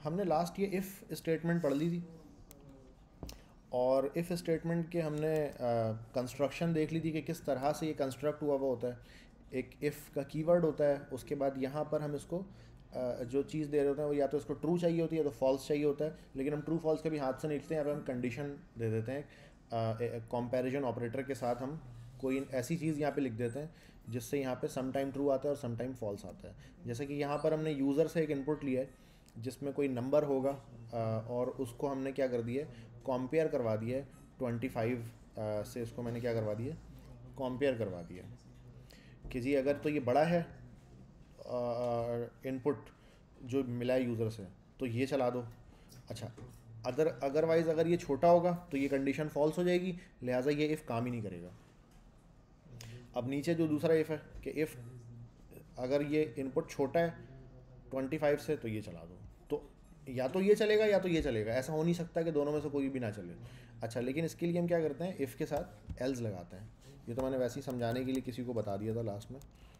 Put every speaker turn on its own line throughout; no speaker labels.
हमने लास्ट ये if statement पढ़ ली थी, और इफ़ स्टेटमेंट के हमने कंस्ट्रक्शन देख ली थी कि किस तरह से ये कंस्ट्रक्ट हुआ होता है। एक इफ़ का कीवर्ड होता है, उसके बाद यहाँ पर हम इसको जो चीज़ दे रहे होते हैं वो या तो इसको ट्रू चाहिए होती है या तो फॉल्स चाहिए होता है, लेकिन हम ट्रू फॉल्स कभी हाथ से नहीं लिखते हैं, यहाँ पर हम कंडीशन दे देते हैं कंपैरिजन ऑपरेटर के साथ। हम कोई ऐसी चीज़ यहाँ पे लिख देते हैं जिससे यहाँ पे सम टाइम ट्रू आता है और सम टाइम फॉल्स आता है। जैसे कि यहाँ पर हमने यूज़र से एक इनपुट लिया है जिसमें कोई नंबर होगा, और उसको हमने क्या कर दिया, कंपेयर करवा दिया है 25 से। इसको मैंने क्या करवा दिया, कंपेयर करवा दिया कि जी अगर तो ये बड़ा है इनपुट जो मिला है यूज़र से तो ये चला दो। अच्छा, अदरवाइज़ अगर ये छोटा होगा तो ये कंडीशन फॉल्स हो जाएगी, लिहाजा ये इफ़ काम ही नहीं करेगा। अब नीचे जो दूसरा इफ़ है कि इफ़ अगर ये इनपुट छोटा है 25 से तो ये चला दो, तो या तो ये चलेगा या तो ये चलेगा, ऐसा हो नहीं सकता कि दोनों में से कोई भी ना चले। अच्छा, लेकिन इसके लिए हम क्या करते हैं, इफ़ के साथ एल्स लगाते हैं। ये तो मैंने वैसे ही समझाने के लिए किसी को बता दिया था लास्ट में,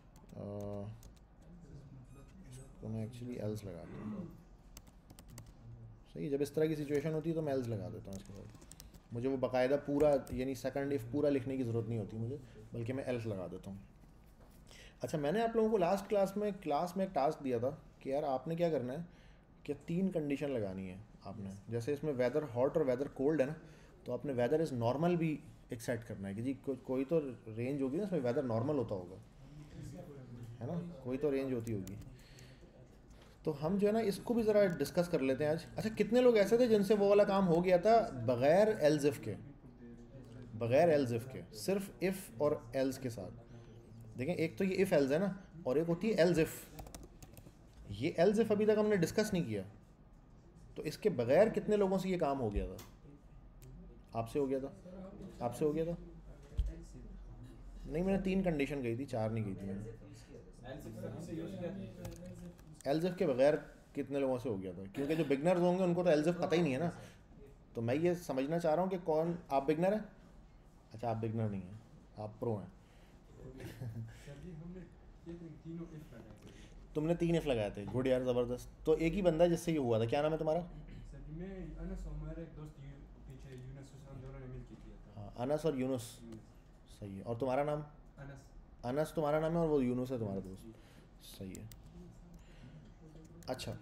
तो मैं एक्चुअली एल्स लगाता हूँ। सही, जब इस तरह की सिचुएशन होती है तो मैं एल्स लगा देता हूँ इसके साथ। मुझे वो बाकायदा पूरा यानी सेकंड इफ़ पूरा लिखने की ज़रूरत नहीं होती मुझे, बल्कि मैं एल्स लगा देता हूँ। अच्छा, मैंने आप लोगों को लास्ट क्लास में एक टास्क दिया था कि यार आपने क्या करना है कि 3 कंडीशन लगानी है आपने। जैसे इसमें वेदर हॉट और वेदर कोल्ड है ना, तो आपने वेदर इज़ नॉर्मल भी एक सेट करना है कि जी कोई तो रेंज होगी ना, इसमें वेदर नॉर्मल होता होगा, है ना, कोई तो रेंज होती होगी। तो हम जो है ना इसको भी ज़रा डिस्कस कर लेते हैं आज। अच्छा, कितने लोग ऐसे थे जिनसे वो वाला काम हो गया था बग़ैर एल्ज़िफ़ के, बग़ैर एल्ज़िफ़ के, सिर्फ इफ़ और एल्स के साथ। देखें, एक तो ये इफ़ एल्स है ना, और एक होती है एल्ज़िफ़। ये एल्ज़िफ़ अभी तक हमने डिस्कस नहीं किया, तो इसके बग़ैर कितने लोगों से ये काम हो गया था? आपसे हो गया था? आपसे हो गया था? नहीं, मैंने 3 कंडीशन कही थी, 4 नहीं कही थी मैंने। एल्ज़िफ़ के बग़ैर कितने लोगों से हो गया था? क्योंकि जो बिगनर्स होंगे उनको तो एल्ज़िफ़ पता ही नहीं है ना, तो मैं ये समझना चाह रहा हूँ कि कौन, आप बिगनर हैं? अच्छा, आप बिगनर नहीं हैं, आप प्रो हैं। तुमने 3 इफ़ लगाए थे, गुड यार, ज़बरदस्त। तो एक ही बंदा है जिससे ये हुआ था, क्या नाम है तुम्हारा? हाँ, अनस और यूनुस। सही है। और तुम्हारा नाम? अनस तुम्हारा नाम है और वो यूनुस है तुम्हारा दोस्त। सही है। अच्छा,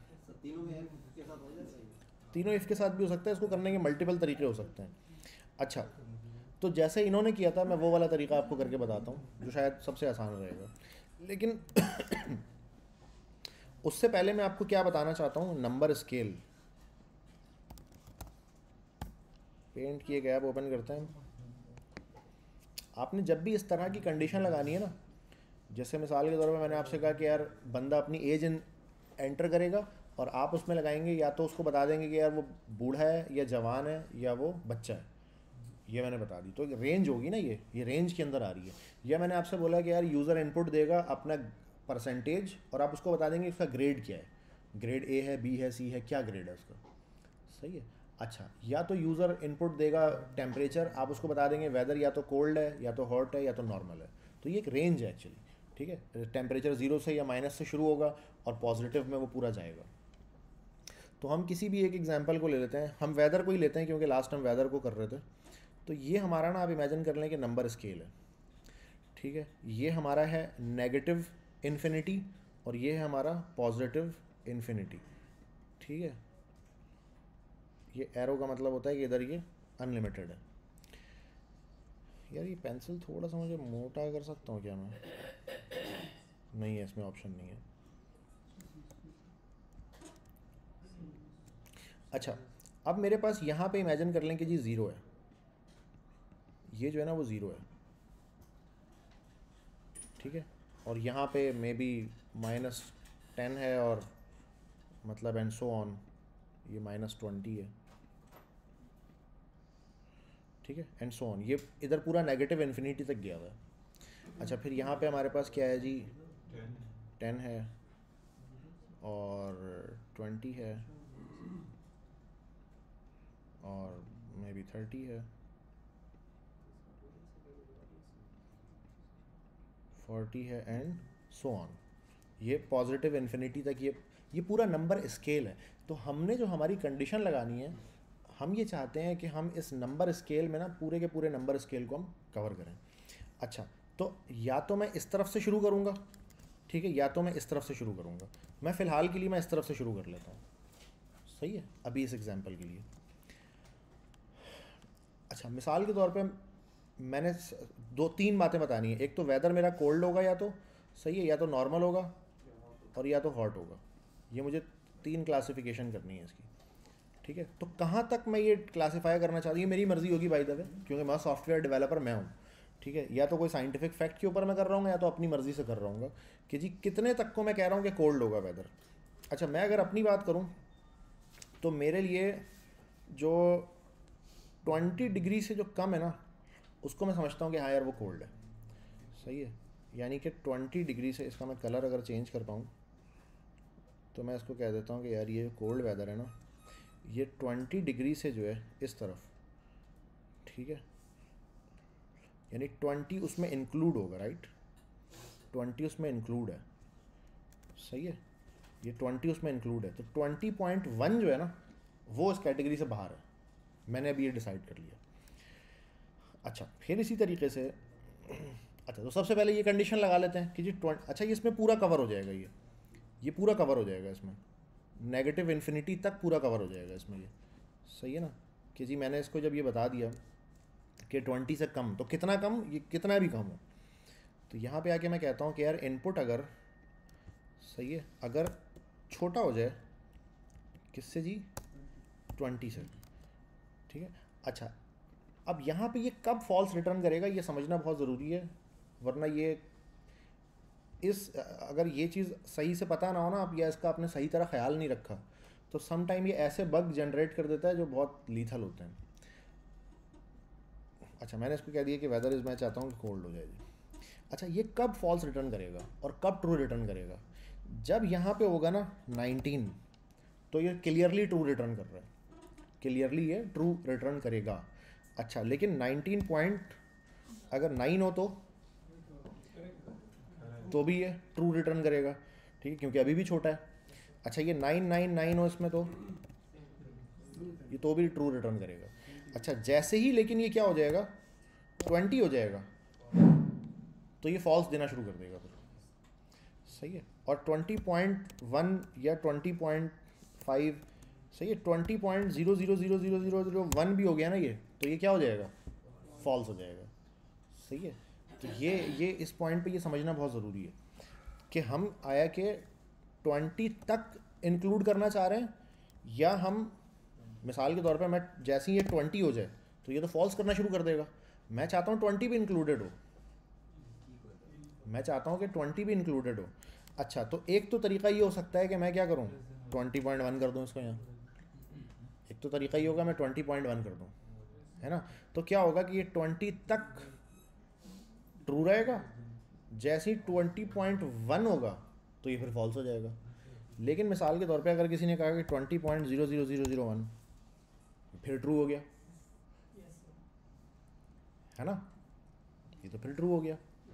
तीनों इफ़ के साथ भी हो सकता है, इसको करने के मल्टीपल तरीके हो सकते हैं। अच्छा, तो जैसे इन्होंने किया था मैं वो वाला तरीका आपको करके बताता हूँ जो शायद सबसे आसान रहेगा। लेकिन उससे पहले मैं आपको क्या बताना चाहता हूँ, नंबर स्केल। पेंट की एक ऐप ओपन करते हैं। आपने जब भी इस तरह की कंडीशन लगानी है ना, जैसे मिसाल के तौर पे मैंने आपसे कहा कि यार बंदा अपनी एज एंटर करेगा, और आप उसमें लगाएंगे या तो उसको बता देंगे कि यार वो बूढ़ा है या जवान है या वो बच्चा है, ये मैंने बता दी। तो रेंज होगी ना, ये रेंज के अंदर आ रही है। या मैंने आपसे बोला कि यार यूज़र इनपुट देगा अपना परसेंटेज, और आप उसको बता देंगे इसका ग्रेड क्या है, ग्रेड ए है, बी है, सी है, क्या ग्रेड है उसका। सही है। अच्छा, या तो यूज़र इनपुट देगा टेम्परेचर, आप उसको बता देंगे वेदर या तो कोल्ड है या तो हॉट है या तो नॉर्मल है। तो ये एक रेंज है एक्चुअली, ठीक है। टेम्परेचर 0 से या माइनस से शुरू होगा और पॉजिटिव में वो पूरा जाएगा। तो हम किसी भी एक एग्जांपल को ले लेते हैं, हम वेदर को ही लेते हैं क्योंकि लास्ट हम वेदर को कर रहे थे। तो ये हमारा ना, आप इमेजिन कर लें कि नंबर स्केल है, ठीक है। ये हमारा है नेगेटिव इन्फिनिटी और ये है हमारा पॉजिटिव इन्फिनिटी, ठीक है। ये एरो का मतलब होता है कि इधर ये अनलिमिटेड है। यार ये पेंसिल थोड़ा सा मुझे मोटा कर सकता हूँ क्या मैं? नहीं है, इसमें ऑप्शन नहीं है। अच्छा, अब मेरे पास यहाँ पे इमेजिन कर लें कि जी ज़ीरो है, ये जो है ना वो ज़ीरो है, ठीक है। और यहाँ पे मे बी -10 है, और मतलब एंड सो ऑन, ये -20 है, ठीक है, एंड सो ऑन। ये इधर पूरा नेगेटिव इन्फिनिटी तक गया हुआ है। अच्छा, फिर यहाँ पे हमारे पास क्या है जी, 10 है और 20 है और मे बी 30 है, 40 है, एंड सो ऑन। ये पॉजिटिव इन्फिनिटी तक, ये ये पूरा नंबर स्केल है। तो हमने जो हमारी कंडीशन लगानी है, हम ये चाहते हैं कि हम इस नंबर स्केल में ना पूरे के पूरे नंबर स्केल को हम कवर करें। अच्छा, तो या तो मैं इस तरफ से शुरू करूँगा, ठीक है, या तो मैं इस तरफ से शुरू करूँगा। मैं फ़िलहाल के लिए मैं इस तरफ से शुरू कर लेता हूँ, सही है, अभी इस एग्जांपल के लिए। अच्छा, मिसाल के तौर पे मैंने दो तीन बातें बतानी है। एक तो वेदर मेरा कोल्ड होगा, या तो सही है, या तो नॉर्मल होगा, और या तो हॉट होगा। ये मुझे तीन क्लासिफिकेशन करनी है इसकी, ठीक है। तो कहाँ तक मैं ये क्लासीफाई करना चाहती हूँ, ये मेरी मर्ज़ी होगी बाय द वे, क्योंकि मैं सॉफ्टवेयर डेवलपर मैं हूँ, ठीक है। या तो कोई साइंटिफिक फैक्ट के ऊपर मैं कर रहा हूँ, या तो अपनी मर्ज़ी से कर रहा हूँ कि जी कितने तक को मैं कह रहा हूँ कि कोल्ड होगा वेदर। अच्छा, मैं अगर अपनी बात करूँ तो मेरे लिए जो 20 डिग्री से जो कम है ना, उसको मैं समझता हूँ कि हाँ यार वो कोल्ड है, सही है। यानी कि 20 डिग्री से, इसका मैं कलर अगर चेंज कर पाऊँ तो मैं इसको कह देता हूँ कि यार ये कोल्ड वेदर है ना, ये 20 डिग्री से जो है इस तरफ, ठीक है, यानी 20 उसमें इंक्लूड होगा, राइट, 20 उसमें इंक्लूड है, सही है, ये 20 उसमें इंक्लूड है। तो 20.1 जो है ना वो इस कैटेगरी से बाहर है, मैंने अभी ये डिसाइड कर लिया। अच्छा, फिर इसी तरीके से अच्छा, तो सबसे पहले ये कंडीशन लगा लेते हैं कि जी अच्छा, ये इसमें पूरा कवर हो जाएगा, ये पूरा कवर हो जाएगा इसमें, नेगेटिव इन्फिनिटी तक पूरा कवर हो जाएगा इसमें, ये सही है ना। कि जी मैंने इसको जब ये बता दिया कि 20 से कम, तो कितना कम, ये कितना भी कम हो, तो यहाँ पे आके मैं कहता हूँ कि यार इनपुट अगर, सही है, अगर छोटा हो जाए किससे जी, 20 से, ठीक है। अच्छा, अब यहाँ पे ये कब फॉल्स रिटर्न करेगा ये समझना बहुत ज़रूरी है, वरना ये अगर ये चीज़ सही से पता ना हो ना आप, या इसका आपने सही तरह ख्याल नहीं रखा, तो सम टाइम ये ऐसे बग जनरेट कर देता है जो बहुत लीथल होते हैं। अच्छा, मैंने इसको कह दिया कि वेदर इज़, मैं चाहता हूँ कि कोल्ड हो जाएगी। अच्छा, ये कब फॉल्स रिटर्न करेगा और कब ट्रू रिटर्न करेगा, जब यहाँ पे होगा ना 19, तो ये क्लियरली ट्रू रिटर्न कर रहा है, क्लियरली ये ट्रू रिटर्न करेगा। अच्छा, लेकिन 19 पॉइंट अगर 9 हो तो भी ये ट्रू रिटर्न करेगा, ठीक है, क्योंकि अभी भी छोटा है। अच्छा, ये 999 हो इसमें, तो ये तो भी ट्रू रिटर्न करेगा। अच्छा, जैसे ही लेकिन ये क्या हो जाएगा, 20 हो जाएगा, तो ये फॉल्स देना शुरू कर देगा फिर, सही है। और 20.1 या 20.5, सही है, 20.00000001 भी हो गया ना ये, तो ये क्या हो जाएगा, फॉल्स हो जाएगा, सही है। तो ये इस पॉइंट पे ये समझना बहुत ज़रूरी है कि हम आया कि 20 तक इंक्लूड करना चाह रहे हैं, या हम मिसाल के तौर पे मैं जैसे ही ये 20 हो जाए तो ये तो फॉल्स करना शुरू कर देगा। मैं चाहता हूँ 20 भी इंक्लूडेड हो, मैं चाहता हूँ कि 20 भी इंक्लूडेड हो। अच्छा, तो एक तो तरीका ये हो सकता है कि मैं क्या करूँ, 20.1 कर दूँ इसको यहाँ, एक तो तरीका ये होगा मैं 20.1 कर दूँ, है ना। तो क्या होगा कि ये 20 तक ट्रू रहेगा, जैसे ही 20.1 होगा तो ये फिर फॉल्स हो जाएगा। लेकिन मिसाल के तौर पे अगर किसी ने कहा कि 20.00001 फिर ट्रू हो गया, है ना, ये तो फिर ट्रू हो गया।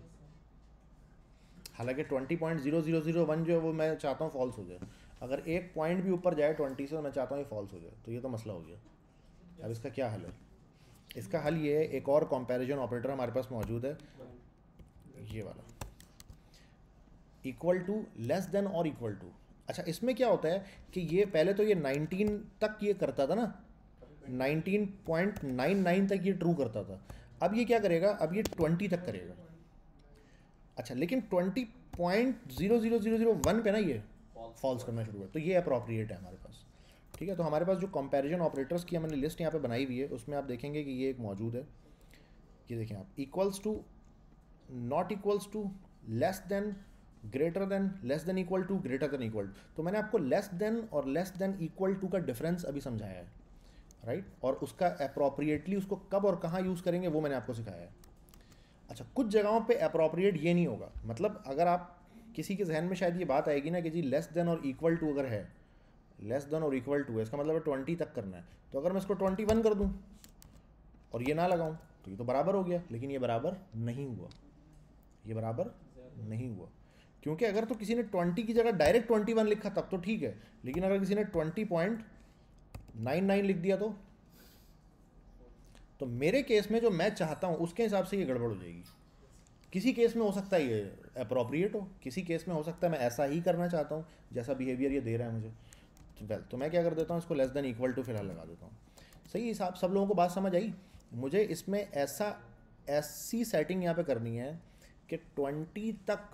हालांकि 20.0001 जो है वो मैं चाहता हूँ फॉल्स हो जाए, अगर एक पॉइंट भी ऊपर जाए 20 से तो मैं चाहता हूँ ये फॉल्स हो जाए, तो ये तो मसला हो गया। अब इसका क्या हल है, इसका हल ये है, एक और कंपैरिजन ऑपरेटर हमारे पास मौजूद है, ये वाला, इक्वल टू, लेस देन और इक्वल टू। अच्छा, इसमें क्या होता है कि ये पहले तो ये 19 तक ये करता था ना, 19.99 तक ये ट्रू करता था, अब ये क्या करेगा, अब ये 20 तक करेगा। अच्छा, लेकिन 20.00001 पे ना ये फॉल्स करना शुरू हुआ, तो ये अप्रोप्रिएट है हमारे पास, ठीक है। तो हमारे पास जो कंपैरिजन ऑपरेटर्स की हमने लिस्ट यहाँ पे बनाई हुई है, उसमें आप देखेंगे कि ये एक मौजूद है, ये देखें आप, equals to, not equals to, less than, greater than, less than equal to, greater than equal to. तो मैंने आपको लेस देन और लेस देन इक्वल टू का डिफरेंस अभी समझाया है, राइट, और उसका अप्रोप्रिएटली उसको कब और कहाँ यूज़ करेंगे वो मैंने आपको सिखाया है। अच्छा, कुछ जगहों पे अप्रोप्रिएट ये नहीं होगा, मतलब अगर आप किसी के जहन में शायद ये बात आएगी ना कि जी लेस देन और इक्वल टू अगर है, लेस देन और इक्वल टू है, इसका मतलब है 20 तक करना है, तो अगर मैं इसको 21 कर दूँ और ये ना लगाऊँ तो ये तो बराबर हो गया, लेकिन ये बराबर नहीं हुआ, ये बराबर नहीं हुआ, क्योंकि अगर तो किसी ने 20 की जगह डायरेक्ट 21 लिखा तब तो ठीक है, लेकिन अगर किसी ने 20.99 लिख दिया तो मेरे केस में जो मैं चाहता हूँ उसके हिसाब से ये गड़बड़ हो जाएगी। किसी केस में हो सकता है ये अप्रोप्रिएट हो, किसी केस में हो सकता है मैं ऐसा ही करना चाहता हूँ जैसा बिहेवियर ये दे रहा है मुझे। तो मैं क्या कर देता हूँ, इसको लेस देन इक्वल टू फिलहाल लगा देता हूँ। सही हिसाब, सब लोगों को बात समझ आई? मुझे इसमें ऐसी सेटिंग यहाँ पे करनी है कि 20 तक,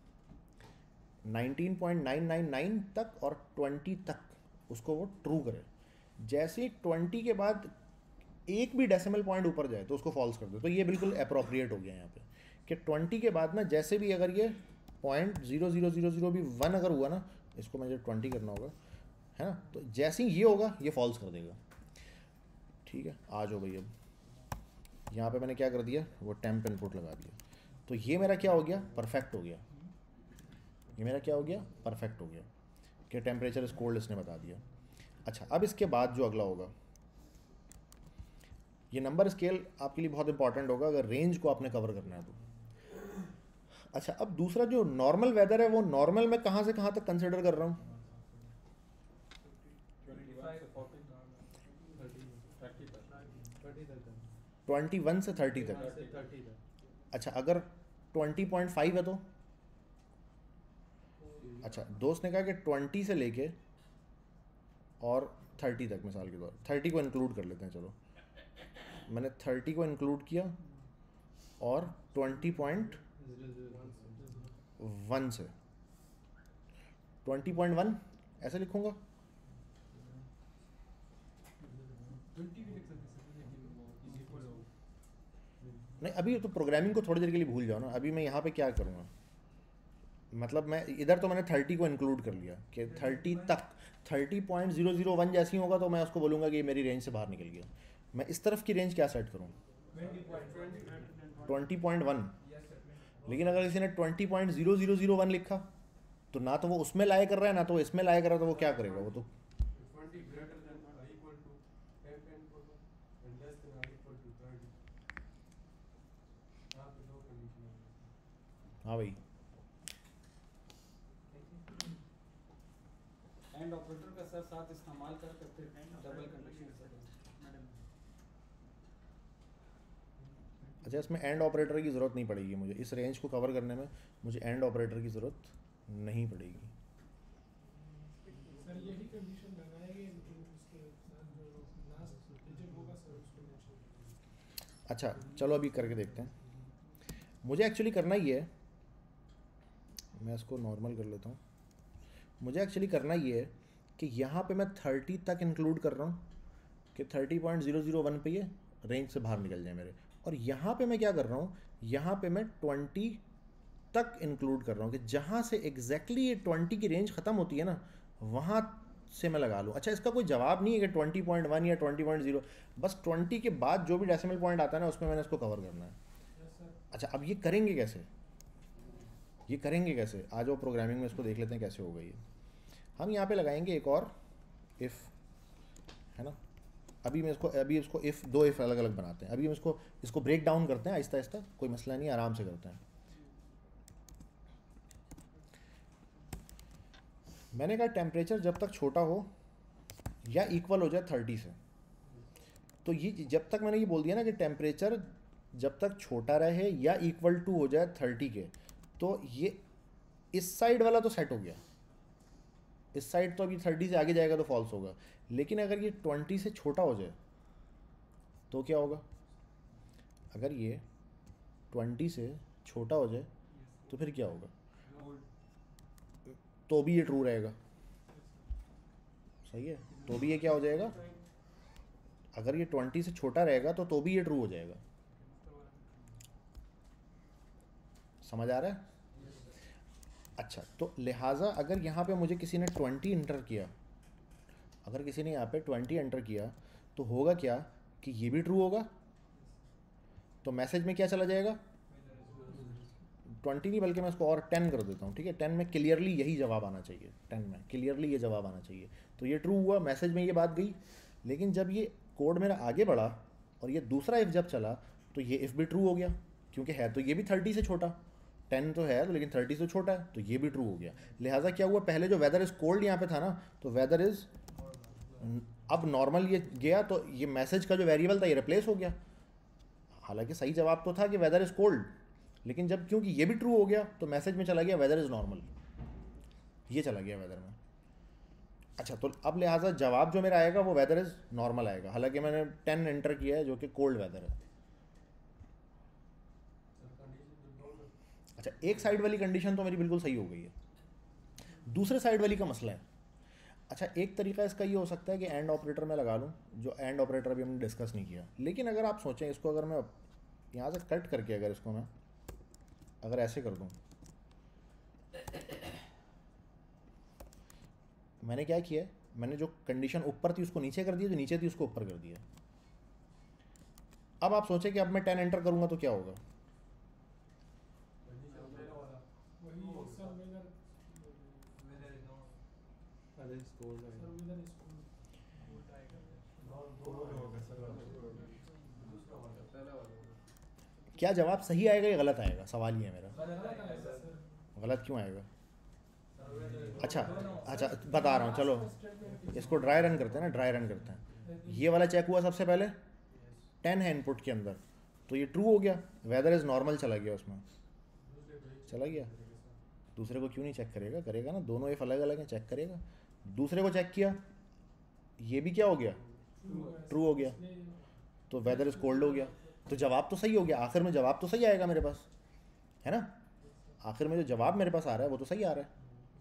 19.999 तक और 20 तक उसको वो ट्रू करे। जैसे ही 20 के बाद एक भी डेसिमल पॉइंट ऊपर जाए तो उसको फॉल्स कर दो। तो ये बिल्कुल अप्रोप्रिएट हो गया यहाँ पे कि 20 के बाद ना जैसे भी अगर ये 0.0000 भी 1 अगर हुआ ना, इसको मुझे 20 करना होगा, है ना, तो जैसे ही ये होगा ये फॉल्स कर देगा। ठीक है, आ जाओ भाई। अब यहाँ पे मैंने क्या कर दिया, वो टेम्प इनपुट लगा दिया, तो ये मेरा क्या हो गया, परफेक्ट हो गया। ये मेरा क्या हो गया, परफेक्ट हो गया कि टेम्परेचर इज कोल्ड इसने बता दिया। अच्छा, अब इसके बाद जो अगला होगा, ये नंबर स्केल आपके लिए बहुत इंपॉर्टेंट होगा अगर रेंज को आपने कवर करना है तो। अच्छा, अब दूसरा जो नॉर्मल वेदर है, वो नॉर्मल मैं कहाँ से कहाँ तक कंसिडर कर रहा हूँ? 21 से 30 तक। अच्छा, अगर 20.5 है तो? अच्छा, दोस्त ने कहा कि 20 से लेके और 30 तक, मिसाल के तौर 30 को इंक्लूड कर लेते हैं। चलो, मैंने 30 को इंक्लूड किया और 20.1 से 20.1 ऐसे लिखूंगा। नहीं, अभी तो प्रोग्रामिंग को थोड़ी देर के लिए भूल जाओ ना। अभी मैं यहाँ पे क्या करूँगा, मतलब मैं इधर तो मैंने 30 को इंक्लूड कर लिया कि 30 तक, 30.001 जैसी होगा तो मैं उसको बोलूँगा कि ये मेरी रेंज से बाहर निकल गया। मैं इस तरफ की रेंज क्या सेट करूँ, 20.1। लेकिन अगर किसी ने 20.0001 लिखा तो ना तो वो उसमें लाया कर रहा है ना तो इसमें लाया कर रहा है, तो वो क्या करेगा, वो तो हाँ भाई।
एंड ऑपरेटर का सर साथ इस्तेमाल करके फिर डबल कंडीशन।
अच्छा, इसमें एंड ऑपरेटर की ज़रूरत नहीं पड़ेगी मुझे, इस रेंज को कवर करने में मुझे एंड ऑपरेटर की ज़रूरत नहीं पड़ेगी।
सर यही कंडीशन लगाएंगे, लेकिन उसके साथ जो लास्ट डिजिट होगा सर उसको मेंशन।
अच्छा, चलो अभी करके देखते हैं। मुझे एक्चुअली करना ही है, मैं इसको नॉर्मल कर लेता हूँ। मुझे एक्चुअली करना ये है कि यहाँ पे मैं 30 तक इंक्लूड कर रहा हूँ कि 30.001 पे ये रेंज से बाहर निकल जाए मेरे। और यहाँ पे मैं क्या कर रहा हूँ, यहाँ पे मैं 20 तक इंक्लूड कर रहा हूँ कि जहाँ से एग्जैक्टली ये 20 की रेंज ख़त्म होती है ना, वहाँ से मैं लगा लूँ। अच्छा, इसका कोई जवाब नहीं है कि 20.1 या 20.0, बस 20 के बाद जो भी डेसिमल पॉइंट आता है ना उसमें मैंने इसको कवर करना है। अच्छा, अब ये करेंगे कैसे, ये करेंगे कैसे, आ जाओ प्रोग्रामिंग में इसको देख लेते हैं कैसे होगा ये। हम यहाँ पे लगाएंगे एक और इफ़, है ना। अभी इसको इफ़, दो इफ़ अलग अलग बनाते हैं। अभी हम इसको ब्रेक डाउन करते हैं आहिस्ता आहिस्ता, कोई मसला नहीं, आराम से करते हैं। मैंने कहा टेम्परेचर जब तक छोटा हो या इक्वल हो जाए 30 से, तो ये जब तक मैंने ये बोल दिया ना कि टेम्परेचर जब तक छोटा रहे या इक्वल टू हो जाए 30 के, तो ये इस साइड वाला तो सेट हो गया। इस साइड तो अभी 30 से आगे जाएगा तो फॉल्स होगा। लेकिन अगर ये 20 से छोटा हो जाए तो क्या होगा, अगर ये 20 से छोटा हो जाए तो फिर क्या होगा, तो भी ये ट्रू रहेगा। सही है, तो भी ये क्या हो जाएगा, अगर ये 20 से छोटा रहेगा तो भी ये ट्रू हो जाएगा। समझ आ रहा है? अच्छा, तो लिहाजा अगर यहाँ पे मुझे किसी ने 20 एंटर किया, अगर किसी ने यहाँ पे 20 एंटर किया तो होगा क्या कि ये भी ट्रू होगा। तो मैसेज में क्या चला जाएगा, 20 नहीं बल्कि मैं इसको और 10 कर देता हूँ। ठीक है, 10 में क्लियरली यही जवाब आना चाहिए, 10 में क्लियरली ये जवाब आना चाहिए। तो ये ट्रू हुआ, मैसेज में ये बात गई। लेकिन जब ये कोड मेरा आगे बढ़ा और ये दूसरा इफ़ जब चला तो ये इफ़ भी ट्रू हो गया, क्योंकि है तो ये भी 30 से छोटा। 10 तो है तो लेकिन 30 तो छोटा है, तो ये भी ट्रू हो गया। लिहाजा क्या हुआ, पहले जो वेदर इज़ कोल्ड यहाँ पे था ना, तो वेदर इज़ अब नॉर्मल ये गया, तो ये मैसेज का जो वेरिएबल था ये रिप्लेस हो गया। हालांकि सही जवाब तो था कि वेदर इज़ कोल्ड, लेकिन जब क्योंकि ये भी ट्रू हो गया तो मैसेज में चला गया वेदर इज़ नॉर्मल, ये चला गया वेदर में। अच्छा, तो अब लिहाजा जवाब जो मेरा आएगा वो वेदर इज़ नॉर्मल आएगा, हालांकि मैंने 10 एंटर किया है जो कि कोल्ड वेदर है। अच्छा, एक साइड वाली कंडीशन तो मेरी बिल्कुल सही हो गई है, दूसरे साइड वाली का मसला है। अच्छा, एक तरीका इसका ये हो सकता है कि एंड ऑपरेटर में लगा लूँ, जो एंड ऑपरेटर अभी हमने डिस्कस नहीं किया। लेकिन अगर आप सोचें इसको, अगर मैं यहाँ से कट करके अगर इसको मैं अगर ऐसे कर दूँ, मैंने क्या किया है, मैंने जो कंडीशन ऊपर थी उसको नीचे कर दिया, जो नीचे थी उसको ऊपर कर दिया। अब आप सोचें कि अब मैं 10 एंटर करूँगा तो क्या होगा। क्या जवाब सही आएगा या गलत आएगा, सवाल ये है मेरा। गलत क्यों आएगा? अच्छा अच्छा, बता रहा हूँ, चलो इसको ड्राई रन करते हैं ना, ड्राई रन करते हैं। ये वाला चेक हुआ सबसे पहले, 10 है इनपुट के अंदर, तो ये ट्रू हो गया, वेदर इज़ नॉर्मल चला गया, उसमें चला गया। दूसरे को क्यों नहीं चेक करेगा, करेगा ना, दोनों इफ अलग अलग हैं, चेक करेगा। दूसरे को चेक किया, ये भी क्या हो गया, ट्रू हो गया, तो वेदर इज़ कोल्ड हो गया। तो जवाब तो सही हो गया, आखिर में जवाब तो सही आएगा मेरे पास, है ना। आखिर में जो जवाब मेरे पास आ रहा है वो तो सही आ रहा है।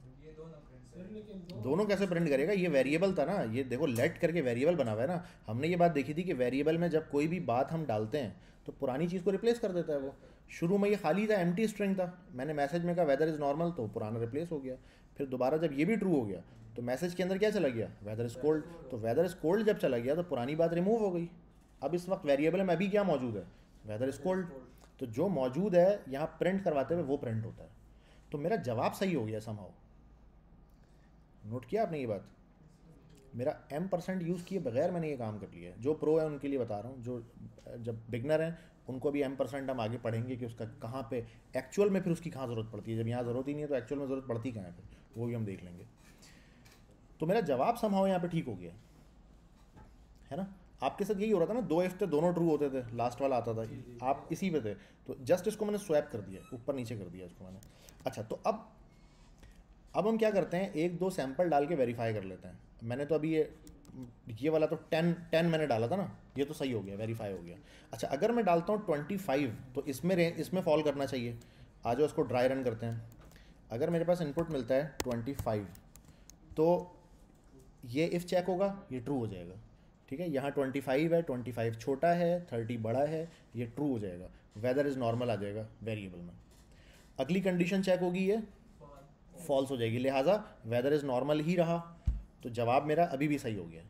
दोनों कैसे प्रिंट करेगा, ये वेरिएबल था ना, ये देखो लेट करके वेरिएबल बना हुआ है ना। हमने ये बात देखी थी कि वेरिएबल में जब कोई भी बात हम डालते हैं तो पुरानी चीज़ को रिप्लेस कर देता है वो। शुरू में ये खाली था, एम्प्टी स्ट्रिंग था, मैंने मैसेज में कहा वेदर इज़ नॉर्मल, तो पुराना रिप्लेस हो गया। फिर दोबारा जब ये भी ट्रू हो गया तो मैसेज के अंदर क्या चला गया, वेदर इज़ कोल्ड। तो वेदर इज़ कोल्ड जब चला गया तो पुरानी बात रिमूव हो गई। अब इस वक्त वेरिएबल में अभी क्या मौजूद है, वेदर इज़ कोल्ड। तो जो मौजूद है यहाँ प्रिंट करवाते हुए वो प्रिंट होता है। तो मेरा जवाब सही हो गया समहाउ। नोट किया आपने ये बात, मेरा M% यूज़ किए बगैर मैंने ये काम कर लिया है। जो प्रो है उनके लिए बता रहा हूँ, जो जब बिगनर हैं उनको भी M% हम आगे पढ़ेंगे कि उसका कहाँ पे एक्चुअल में फिर उसकी कहाँ ज़रूरत पड़ती है। जब यहाँ ज़रूरत ही नहीं है तो एक्चुअल में ज़रूरत पड़ती कहाँ है फिर, वो भी हम देख लेंगे। तो मेरा जवाब समहाउ यहाँ पे ठीक हो गया, है ना। आपके साथ यही हो रहा था ना, 2 इफ थे, दोनों ट्रू होते थे, लास्ट वाला आता था, आप इसी पे थे। तो जस्ट इसको मैंने स्वैप कर दिया, ऊपर नीचे कर दिया इसको मैंने। अच्छा, तो अब हम क्या करते हैं, 1-2 सैंपल डाल के वेरीफाई कर लेते हैं। मैंने तो अभी ये वाला तो 10 मैंने डाला था ना, ये तो सही हो गया, वेरीफाई हो गया। अच्छा, अगर मैं डालता हूँ 25 तो इसमें फॉल करना चाहिए। आ जाओ इसको ड्राई रन करते हैं। अगर मेरे पास इनपुट मिलता है 25 तो ये इफ़ चेक होगा, ये ट्रू हो जाएगा, ठीक है। यहाँ 25 है, 25 छोटा है, 30 बड़ा है, ये ट्रू हो जाएगा, वेदर इज़ नॉर्मल आ जाएगा वेरिएबल में। अगली कंडीशन चेक होगी, ये फॉल्स हो जाएगी, लिहाजा वेदर इज़ नॉर्मल ही रहा। तो जवाब मेरा अभी भी सही हो गया,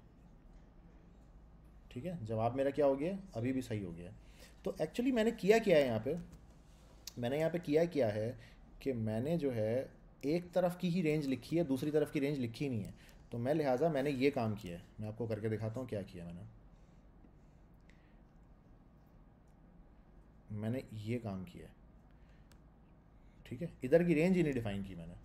ठीक है। जवाब मेरा क्या हो गया, अभी भी सही हो गया। तो एक्चुअली मैंने किया क्या है यहाँ पे, मैंने यहाँ पे किया है कि मैंने जो है एक तरफ की ही रेंज लिखी है, दूसरी तरफ की रेंज लिखी नहीं है। तो मैं लिहाजा मैंने ये काम किया है, मैं आपको करके दिखाता हूँ क्या किया मैंने ये काम किया है, ठीक है। इधर की रेंज ही नहीं डिफाइन की मैंने,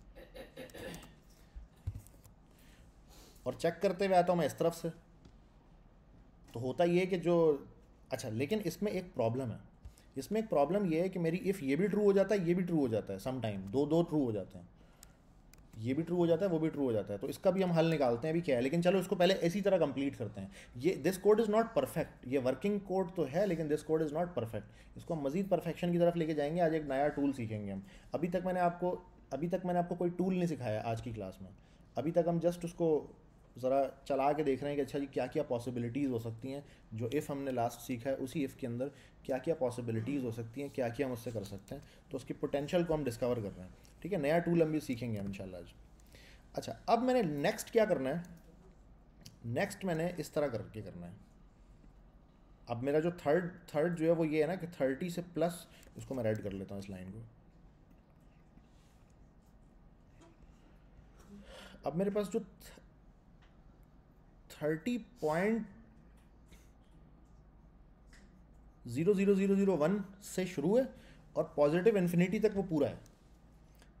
और चेक करते हुए आता हूँ मैं इस तरफ से। तो होता ये है कि जो अच्छा, लेकिन इसमें एक प्रॉब्लम है, इसमें एक प्रॉब्लम ये है कि मेरी इफ़ ये भी ट्रू हो जाता है, ये भी ट्रू हो जाता है, सम टाइम दो ट्रू हो जाते हैं, ये भी ट्रू हो जाता है, वो भी ट्रू हो जाता है। तो इसका भी हम हल निकालते हैं अभी क्या है, लेकिन चलो इसको पहले इसी तरह कंप्लीट करते हैं। ये this code is not perfect, ये वर्किंग कोड तो है लेकिन this code is not perfect. इसको हम मज़ीद परफेक्शन की तरफ लेके जाएंगे। आज एक नया टूल सीखेंगे हम। अभी तक मैंने आपको कोई टूल नहीं सिखाया आज की क्लास में। अभी तक हम जस्ट उसको ज़रा चला के देख रहे हैं कि अच्छा जी क्या क्या पॉसिबिलिटीज़ हो सकती हैं। जो इफ़ हमने लास्ट सीखा है उसी इफ़ के अंदर क्या क्या पॉसिबिलिटीज़ हो सकती हैं, क्या क्या हम उससे कर सकते हैं, तो उसकी पोटेंशियल को हम डिस्कवर कर रहे हैं, ठीक है। नया टूल हम भी सीखेंगे हम इंशाल्लाह आज। अच्छा, अब मैंने नेक्स्ट क्या करना है, नेक्स्ट मैंने इस तरह करके करना है। अब मेरा जो थर्ड जो है वो ये है ना कि 30 से प्लस, इसको मैं रेड कर लेता हूँ इस लाइन को। अब मेरे पास जो 30.00001 से शुरू है और पॉजिटिव इन्फिनिटी तक वो पूरा है,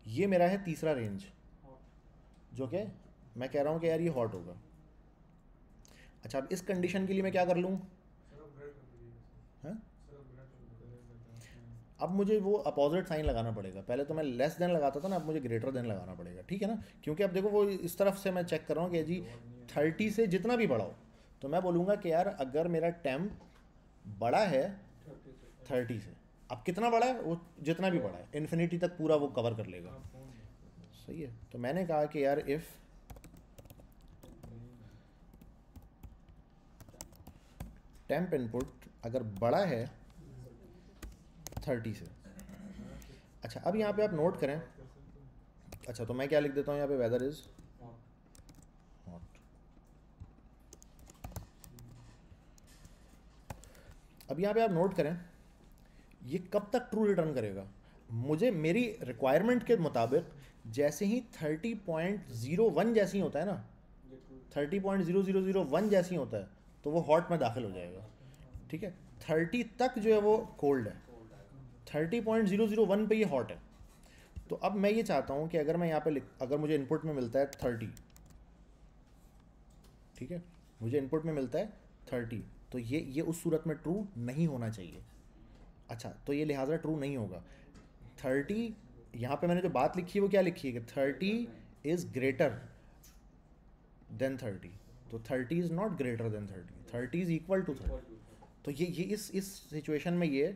ये मेरा है तीसरा रेंज, जो कि मैं कह रहा हूँ कि यार ये हॉट होगा। अच्छा, अब इस कंडीशन के लिए मैं क्या कर लूँ? हाँ, अब मुझे वो अपोजिट साइन लगाना पड़ेगा। पहले तो मैं लेस देन लगाता था ना, अब मुझे ग्रेटर देन लगाना पड़ेगा, ठीक है ना? क्योंकि अब देखो वो इस तरफ से मैं चेक कर रहा हूँ कि जी 30 से जितना भी बड़ा हो, तो मैं बोलूँगा कि यार अगर मेरा टेम्प बड़ा है 30 से, अब कितना बड़ा है? वो जितना भी बड़ा है, इन्फिनिटी तक पूरा वो कवर कर लेगा। सही है। तो मैंने कहा कि यार इफ़ टेम्प इनपुट अगर बड़ा है 30 से। अच्छा, अब यहाँ पे आप नोट करें। अच्छा, तो मैं क्या लिख देता हूँ यहाँ पे? Weather is hot. अब यहाँ पे आप नोट करें, ये कब तक ट्रू रिटर्न करेगा? मुझे मेरी रिक्वायरमेंट के मुताबिक जैसे ही 30.01 जैसे ही होता है ना, 30.0001 जैसे ही होता है, तो वो हॉट में दाखिल हो जाएगा, ठीक है? 30 तक जो है वो कोल्ड है, 30.001 पे ये हॉट है। तो अब मैं ये चाहता हूँ कि अगर मैं यहाँ पे अगर मुझे इनपुट में मिलता है 30, ठीक है, मुझे इनपुट में मिलता है 30, तो ये उस सूरत में ट्रू नहीं होना चाहिए। अच्छा, तो ये लिहाजा ट्रू नहीं होगा। 30, यहाँ पे मैंने जो बात लिखी है वो क्या लिखी है कि 30 इज़ ग्रेटर देन 30, तो 30 is not greater than 30, 30 is equal to 30। तो ये इस सिचुएशन में ये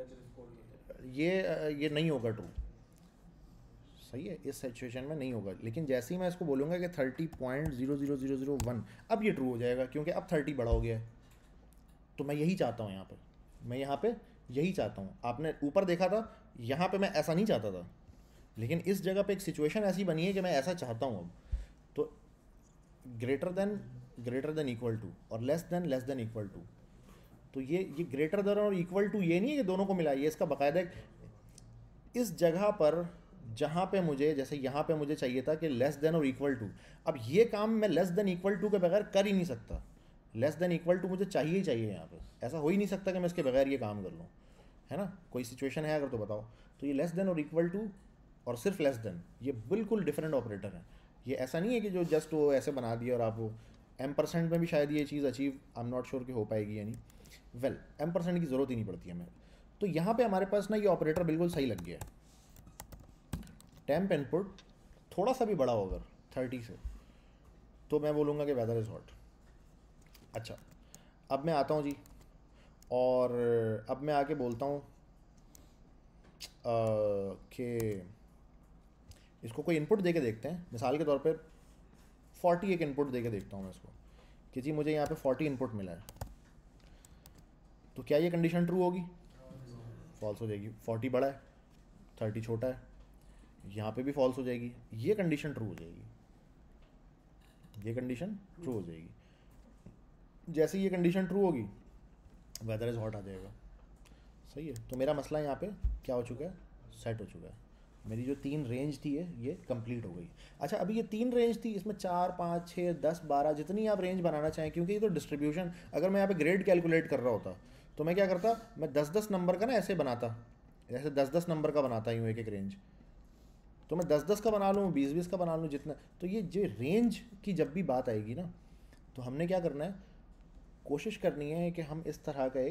नहीं होगा ट्रू। सही है, इस सिचुएशन में नहीं होगा। लेकिन जैसे ही मैं इसको बोलूँगा कि 30.00001, अब ये ट्रू हो जाएगा, क्योंकि अब 30 बड़ा हो गया है। तो मैं यही चाहता हूँ यहाँ पे, मैं यहाँ पे यही चाहता हूँ। आपने ऊपर देखा था, यहाँ पे मैं ऐसा नहीं चाहता था, लेकिन इस जगह पे एक सिचुएशन ऐसी बनी है कि मैं ऐसा चाहता हूँ अब। तो ग्रेटर देन इक्वल टू और लेस देन इक्वल टू। तो ये ग्रेटर देन और इक्वल टू ये नहीं है कि दोनों को मिलाइए, इसका बाकायदा इस जगह पर जहाँ पे मुझे, जैसे यहाँ पे मुझे चाहिए था कि लेस देन और इक्वल टू, अब ये काम मैं लेस देन इक्वल टू के बगैर कर ही नहीं सकता। लेस देन इक्वल टू मुझे चाहिए ही चाहिए यहाँ पे, ऐसा हो ही नहीं सकता कि मैं इसके बगैर ये काम कर लूँ, है ना? कोई सिचुएशन है अगर तो बताओ। तो ये लेस देन और इक्वल टू और सिर्फ लेस देन, ये बिल्कुल डिफरेंट ऑपरेटर है। ये ऐसा नहीं है कि जो जस्ट वो ऐसे बना दिया और आप वो M% में भी शायद ये चीज़ achieve, I am not sure कि हो पाएगी, यानी वेल M% की ज़रूरत ही नहीं पड़ती हमें। तो यहाँ पे हमारे पास ना ये ऑपरेटर बिल्कुल सही लग गया है। टेम्प इनपुट थोड़ा सा भी बड़ा होगा 30 से, तो मैं बोलूँगा कि वेदर इज़ हॉट। अच्छा, अब मैं आता हूँ जी, और अब मैं आके बोलता हूँ कि इसको कोई इनपुट दे के देखते हैं। मिसाल के तौर पे 40 एक इनपुट दे के देखता हूँ मैं इसको कि जी मुझे यहाँ पे 40 इनपुट मिला है। तो क्या ये कंडीशन ट्रू होगी? फॉल्स हो जाएगी। 40 बड़ा है, 30 छोटा है, यहाँ पे भी फॉल्स हो जाएगी। ये कंडीशन ट्रू हो जाएगी, ये कंडीशन ट्रू हो जाएगी। जैसे ये कंडीशन ट्रू होगी, वेदर इज़ हॉट आ जाएगा। सही है। तो मेरा मसला यहाँ पे क्या हो चुका है? सेट हो चुका है। मेरी जो 3 रेंज थी ये कंप्लीट हो गई। अच्छा, अभी ये 3 रेंज थी, इसमें 4, 5, 6, 10, 12 जितनी आप रेंज बनाना चाहें, क्योंकि ये तो डिस्ट्रीब्यूशन, अगर मैं यहाँ पे ग्रेड कैलकुलेट कर रहा होता तो मैं क्या करता, मैं 10-10 नंबर का ना ऐसे बनाता, जैसे 10-10 नंबर का बनाता ही हूँ एक रेंज। तो मैं 10-10 का बना लूँ, 20-20 का बना लूँ, जितना। तो ये जो रेंज की जब भी बात आएगी ना, तो हमने क्या करना है, कोशिश करनी है कि हम इस तरह का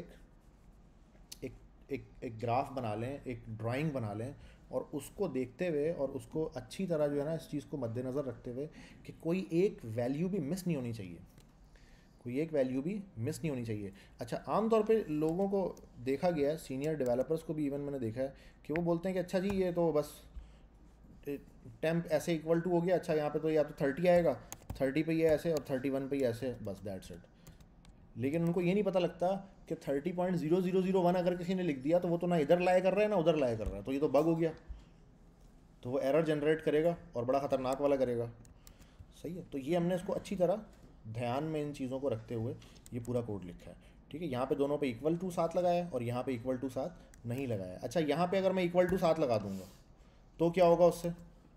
एक ग्राफ बना लें, एक ड्राइंग बना लें, और उसको देखते हुए और उसको अच्छी तरह जो है ना, इस चीज़ को मद्देनज़र रखते हुए कि कोई एक वैल्यू भी मिस नहीं होनी चाहिए, कोई एक वैल्यू भी मिस नहीं होनी चाहिए। अच्छा, आमतौर पे लोगों को देखा गया है, सीनियर डेवलपर्स को भी इवन मैंने देखा है कि वो बोलते हैं कि अच्छा जी ये तो बस टेम्प ऐसे इक्वल टू हो गया, अच्छा यहाँ पे तो या तो 30 आएगा, 30 पे ये ऐसे और 31 पे ये ऐसे, बस दैट्स इट। लेकिन उनको ये नहीं पता लगता कि 30.0001 अगर किसी ने लिख दिया तो वो तो ना इधर लाया कर रहा है ना उधर लाया कर रहा है, तो ये तो बग हो गया, तो वो एरर जनरेट करेगा और बड़ा ख़तरनाक वाला करेगा। सही है। तो ये हमने इसको अच्छी तरह ध्यान में इन चीज़ों को रखते हुए ये पूरा कोड लिखा है। ठीक है, यहाँ पे दोनों पे इक्वल टू 7 लगाया और यहाँ पे इक्वल टू 7 नहीं लगाया। अच्छा, यहाँ पे अगर मैं इक्वल टू 7 लगा दूंगा तो क्या होगा उससे?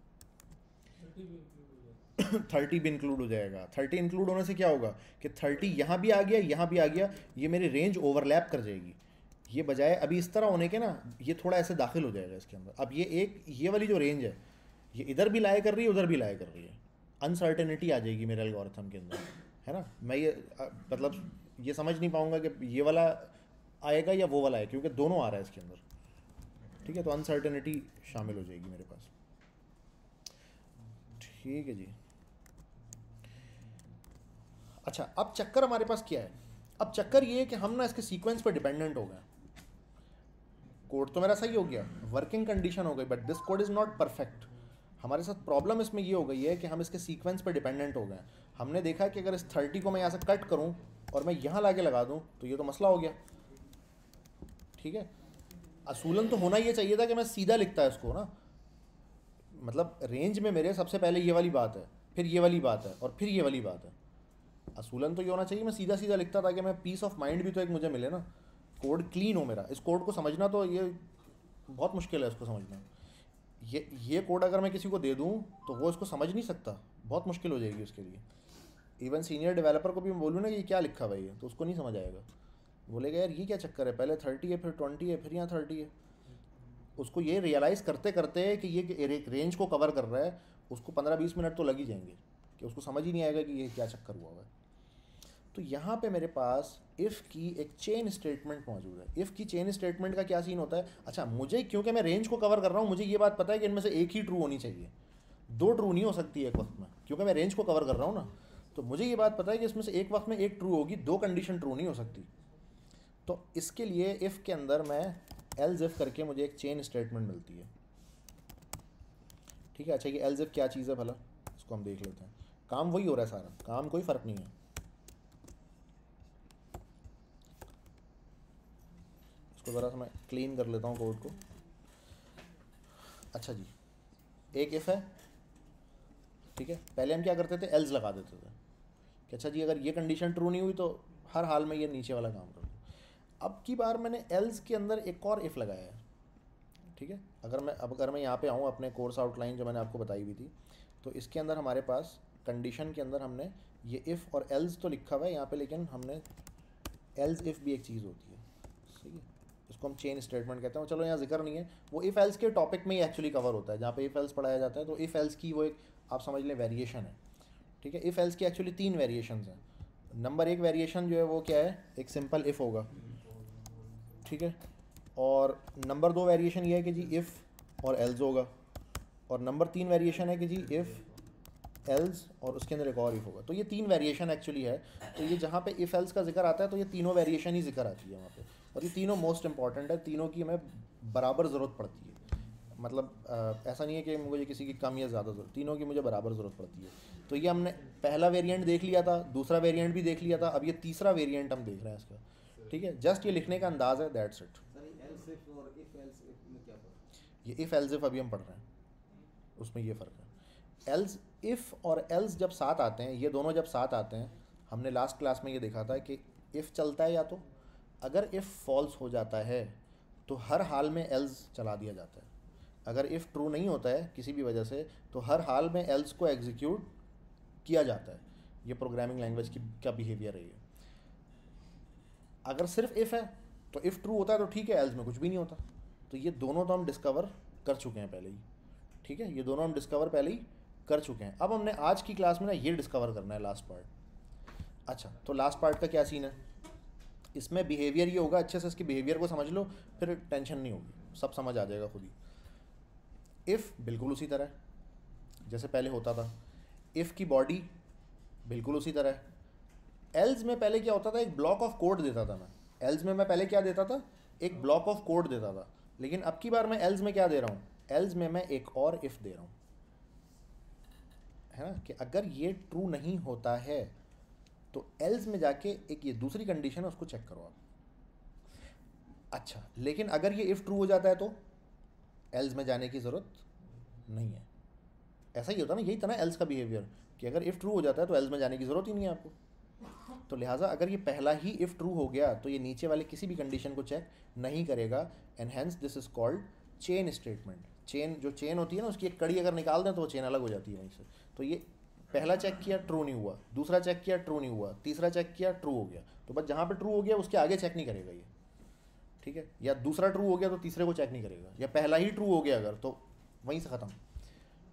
30 भी इंक्लूड हो जाएगा। 30 इंक्लूड होने से क्या होगा कि 30 यहाँ भी आ गया, यहाँ भी आ गया, ये मेरी रेंज ओवरलैप कर जाएगी। ये बजाय अभी इस तरह होने के ना, ये थोड़ा ऐसे दाखिल हो जाएगा इसके अंदर। अब ये वाली जो रेंज है, ये इधर भी लाई कर रही है, उधर भी लाई कर रही है, अनसर्टेनिटी आ जाएगी मेरे एल्गोरिथम के अंदर, है ना। मैं ये मतलब ये समझ नहीं पाऊंगा कि ये वाला आएगा या वो वाला है, क्योंकि दोनों आ रहा है इसके अंदर, ठीक है। तो अनसर्टेनिटी शामिल हो जाएगी मेरे पास, ठीक है जी। अच्छा, अब चक्कर हमारे पास क्या है? अब चक्कर ये है कि हम ना इसके सीक्वेंस पर डिपेंडेंट हो गए। कोड तो मेरा सही हो गया, वर्किंग कंडीशन हो गई, but this code is not perfect. हमारे साथ प्रॉब्लम इसमें ये हो गई है कि हम इसके सीक्वेंस पर डिपेंडेंट हो गए। हमने देखा कि अगर इस 30 को मैं यहाँ से कट करूँ और मैं यहाँ ला के लगा दूँ तो ये तो मसला हो गया, ठीक है। असूलन तो होना ये चाहिए था कि मैं सीधा लिखता है इसको ना, मतलब रेंज में मेरे सबसे पहले ये वाली बात है, फिर ये वाली बात है, और फिर ये वाली बात है। असूलन तो ये होना चाहिए मैं सीधा सीधा लिखता ताकि मैं पीस ऑफ माइंड भी तो एक मुझे मिले ना, कोड क्लीन हो मेरा। इस कोड को समझना तो ये बहुत मुश्किल है, इसको समझना। ये कोड अगर मैं किसी को दे दूँ तो वो इसको समझ नहीं सकता, बहुत मुश्किल हो जाएगी उसके लिए। इवन सीनियर डेवलपर को भी मैं बोलूँ ना कि ये क्या लिखा भाई है, तो उसको नहीं समझ आएगा, बोलेगा यार ये क्या चक्कर है, पहले 30 है, फिर 20 है, फिर यहाँ 30 है। उसको ये रियलाइज़ करते करते कि ये एक रेंज को कवर कर रहा है, उसको 15-20 मिनट तो लग ही जाएंगे, कि उसको समझ ही नहीं आएगा कि ये क्या चक्कर हुआ है। तो यहाँ पे मेरे पास इफ़ की एक चेन स्टेटमेंट मौजूद है। इफ़ की चेन स्टेटमेंट का क्या सीन होता है? अच्छा, मुझे क्योंकि मैं रेंज को कवर कर रहा हूँ, मुझे ये बात पता है कि इनमें से एक ही ट्रू होनी चाहिए, दो ट्रू नहीं हो सकती एक वक्त में, क्योंकि मैं रेंज को कवर कर रहा हूँ ना। तो मुझे ये बात पता है कि इसमें से एक वक्त में एक ट्रू होगी, दो कंडीशन ट्रू नहीं हो सकती। तो इसके लिए इफ़ के अंदर मैं एल्स इफ करके मुझे एक चेन स्टेटमेंट मिलती है, ठीक है। अच्छा, ये एल्स इफ क्या चीज़ है भला, इसको हम देख लेते हैं। काम वही हो रहा है सारा, काम कोई फ़र्क नहीं है। इसको ज़रा सा मैं क्लीन कर लेता हूँ कोड को। अच्छा जी, एक इफ़ है, ठीक है। पहले हम क्या करते थे, एल्स लगा देते थे कि अच्छा जी अगर ये कंडीशन ट्रू नहीं हुई तो हर हाल में ये नीचे वाला काम कर दो। अब की बार मैंने एल्स के अंदर एक और इफ़ लगाया है, ठीक है। अगर मैं यहाँ पे आऊँ अपने कोर्स आउटलाइन जो मैंने आपको बताई हुई थी, तो इसके अंदर हमारे पास कंडीशन के अंदर हमने ये इफ़ और एल्स तो लिखा हुआ है यहाँ पे, लेकिन हमने एल्स इफ़ भी एक चीज़ होती है, ठीक है। इसको हम चेन स्टेटमेंट कहते हैं। चलो यहाँ जिक्र नहीं है, वो इफ़ एल्स के टॉपिक में ही एक्चुअली कवर होता है, जहाँ पे इफ़ एल्स पढ़ाया जाता है। तो इफ़ एल्स की वो एक आप समझ लें वेरिएशन है, ठीक है। इफ़ एल्स की एक्चुअली 3 वेरिएशंस हैं। नंबर 1 वेरिएशन जो है वो क्या है, एक सिंपल इफ़ होगा, ठीक है। और नंबर 2 वेरिएशन ये है कि जी इफ़ और एल्स होगा। और नंबर 3 वेरिएशन है कि जी इफ़ एल्स और उसके अंदर एक और इफ़ होगा। तो ये 3 वेरिएशन एक्चुअली है। तो ये जहाँ पे इफ़ एल्स का जिक्र आता है तो ये तीनों वेरिएशन ही जिक्र आती है वहाँ पे, और ये तीनों मोस्ट इंपॉर्टेंट है, तीनों की हमें बराबर ज़रूरत पड़ती है। मतलब ऐसा नहीं है कि मुझे किसी की कम या ज़्यादा ज़रूरत, तीनों की मुझे बराबर ज़रूरत पड़ती है। तो ये हमने पहला वेरिएंट देख लिया था, दूसरा वेरिएंट भी देख लिया था, अब ये तीसरा वेरिएंट हम देख रहे हैं इसका, ठीक है। जस्ट ये लिखने का अंदाज़ है, दैट्स इट। ये इफ़ एल्स इफ अभी हम पढ़ रहे हैं, उसमें ये फ़र्क है। एल्स इफ़ और एल्स जब साथ आते हैं, ये दोनों जब साथ आते हैं, हमने लास्ट क्लास में ये देखा था कि इफ़ चलता है या तो अगर इफ़ फॉल्स हो जाता है तो हर हाल में एल्स चला दिया जाता है। अगर इफ़ ट्रू नहीं होता है किसी भी वजह से तो हर हाल में एल्स को एग्जीक्यूट किया जाता है। ये प्रोग्रामिंग लैंग्वेज की क्या बिहेवियर है ये। अगर सिर्फ इफ़ है तो इफ़ ट्रू होता है तो ठीक है, एल्स में कुछ भी नहीं होता। तो ये दोनों तो हम डिस्कवर कर चुके हैं पहले ही, ठीक है। ये दोनों हम डिस्कवर पहले ही कर चुके हैं। अब हमने आज की क्लास में ना ये डिस्कवर करना है लास्ट पार्ट। अच्छा, तो लास्ट पार्ट का क्या सीन है, इसमें बिहेवियर ये होगा, अच्छे से इसके बिहेवियर को समझ लो, फिर टेंशन नहीं होगी, सब समझ आ जाएगा खुद ही। इफ़ बिल्कुल उसी तरह जैसे पहले होता था, इफ़ की बॉडी बिल्कुल उसी तरह। एल्स में पहले क्या होता था, एक ब्लॉक ऑफ कोड देता था मैं। एल्स में मैं पहले क्या देता था, एक ब्लॉक ऑफ कोड देता था। लेकिन अब की बार मैं एल्स में क्या दे रहा हूँ, एल्स में मैं एक और इफ़ दे रहा हूँ, है ना, कि अगर ये ट्रू नहीं होता है तो एल्स में जाके एक ये दूसरी कंडीशन है उसको चेक करो आप। अच्छा, लेकिन अगर ये इफ़ ट्रू हो जाता है तो एल्स में जाने की ज़रूरत नहीं है। ऐसा ही होता ना, यही था ना एल्स का बिहेवियर, कि अगर इफ़ ट्रू हो जाता है तो एल्स में जाने की ज़रूरत ही नहीं है आपको। तो लिहाजा अगर ये पहला ही इफ़ ट्रू हो गया तो ये नीचे वाले किसी भी कंडीशन को चेक नहीं करेगा, and hence this is called chain statement. Chain जो चेन होती है ना, उसकी एक कड़ी अगर निकाल दें तो वो चेन अलग हो जाती है वहीं से। तो ये पहला चेक किया ट्रू नहीं हुआ, दूसरा चेक किया ट्रू नहीं हुआ, तीसरा चेक किया ट्रू हो गया, तो बस जहाँ पे ट्रू हो गया उसके आगे चेक नहीं करेगा ये, ठीक है। या दूसरा ट्रू हो गया तो तीसरे को चेक नहीं करेगा, या पहला ही ट्रू हो गया अगर तो वहीं से ख़त्म।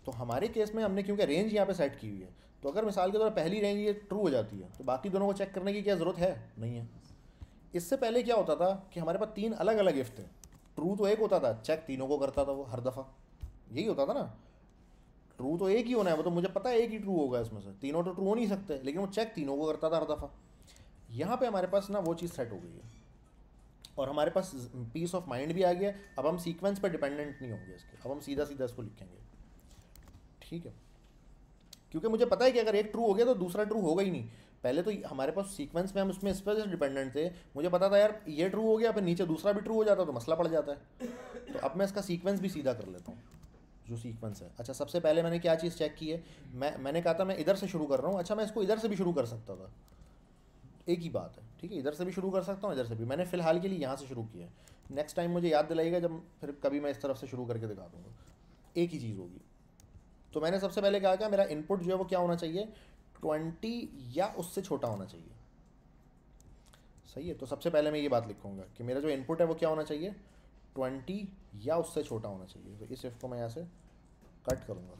तो हमारे केस में हमने क्योंकि रेंज यहाँ पे सेट की हुई है, तो अगर मिसाल के तौर पर पहली रेंज ये ट्रू हो जाती है तो बाकी दोनों को चेक करने की क्या ज़रूरत है, नहीं है। इससे पहले क्या होता था कि हमारे पास 3 अलग अलग इफ थे, ट्रू तो एक होता था, चेक तीनों को करता था वो हर दफ़ा, यही होता था ना। ट्रू तो एक ही होना है, वो तो मुझे पता है एक ही ट्रू होगा इसमें से, तीनों तो ट्रू हो नहीं सकते, लेकिन वो चेक तीनों को करता था हर दफ़ा। यहाँ पे हमारे पास ना वो चीज़ सेट हो गई है और हमारे पास पीस ऑफ माइंड भी आ गया। अब हम सीक्वेंस पर डिपेंडेंट नहीं होंगे इसके, अब हम सीधा सीधा इसको लिखेंगे, ठीक है। क्योंकि मुझे पता है कि अगर एक ट्रू हो गया तो दूसरा ट्रू होगा ही नहीं। पहले तो हमारे पास सीक्वेंस में हम उसमें इस पर डिपेंडेंट थे, मुझे पता था यार ये ट्रू हो गया फिर नीचे दूसरा भी ट्रू हो जाता तो मसला पड़ जाता है। तो अब मैं इसका सीक्वेंस भी सीधा कर लेता हूँ, जो सीक्वेंस है। अच्छा, सबसे पहले मैंने क्या चीज़ चेक की है, मैंने कहा था मैं इधर से शुरू कर रहा हूँ। अच्छा, मैं इसको इधर से भी शुरू कर सकता था, एक ही बात है, ठीक है, इधर से भी शुरू कर सकता हूँ, इधर से भी। मैंने फ़िलहाल के लिए यहाँ से शुरू किया है, नेक्स्ट टाइम मुझे याद दिलाइएगा जब फिर कभी मैं इस तरफ से शुरू करके दिखा दूँगा, एक ही चीज़ होगी। तो मैंने सबसे पहले कहा कि मेरा इनपुट जो है वो क्या होना चाहिए, 20 या उससे छोटा होना चाहिए, सही है। तो सबसे पहले मैं ये बात लिखूँगा कि मेरा जो इनपुट है वो क्या होना चाहिए, 20 या उससे छोटा होना चाहिए। तो इस इफ को मैं यहाँ से कट करूँगा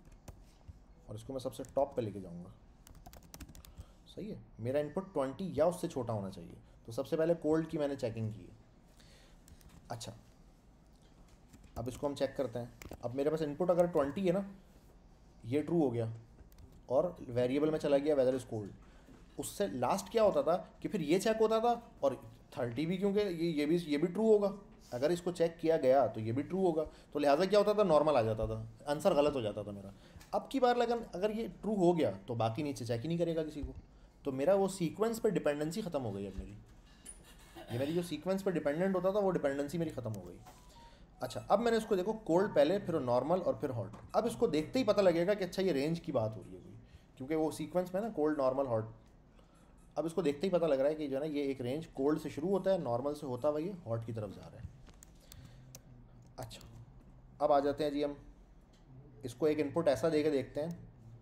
और इसको मैं सबसे टॉप पे लेके जाऊँगा, सही है। मेरा इनपुट 20 या उससे छोटा होना चाहिए। तो सबसे पहले कोल्ड की मैंने चेकिंग की है। अच्छा, अब इसको हम चेक करते हैं। अब मेरे पास इनपुट अगर 20 है ना, ये ट्रू हो गया और वेरिएबल में चला गया वेदर इज कोल्ड। उससे लास्ट क्या होता था कि फिर ये चेक होता था और 30 भी, क्योंकि ये भी ट्रू होगा। अगर इसको चेक किया गया तो ये भी ट्रू होगा, तो लिहाजा क्या होता था, नॉर्मल आ जाता था, आंसर गलत हो जाता था मेरा। अब की बार लगन अगर ये ट्रू हो गया तो बाकी नीचे चेक ही नहीं करेगा किसी को, तो मेरा वो सीक्वेंस पर डिपेंडेंसी ख़त्म हो गई। अब ये मेरी जो सीक्वेंस पर डिपेंडेंट होता था वो डिपेंडेंसी मेरी ख़त्म हो गई। अच्छा, अब मैंने इसको देखो, कोल्ड पहले, फिर नॉर्मल और फिर हॉट। अब इसको देखते ही पता लगेगा कि अच्छा ये रेंज की बात हो रही है कोई, क्योंकि वो सीक्वेंस में ना कोल्ड नॉर्मल हॉट। अब इसको देखते ही पता लग रहा है कि जो है ना ये एक रेंज कोल्ड से शुरू होता है, नॉर्मल से होता हुआ ये हॉट की तरफ जा रहा है। अच्छा, अब आ जाते हैं जी हम इसको एक इनपुट ऐसा दे के देखते हैं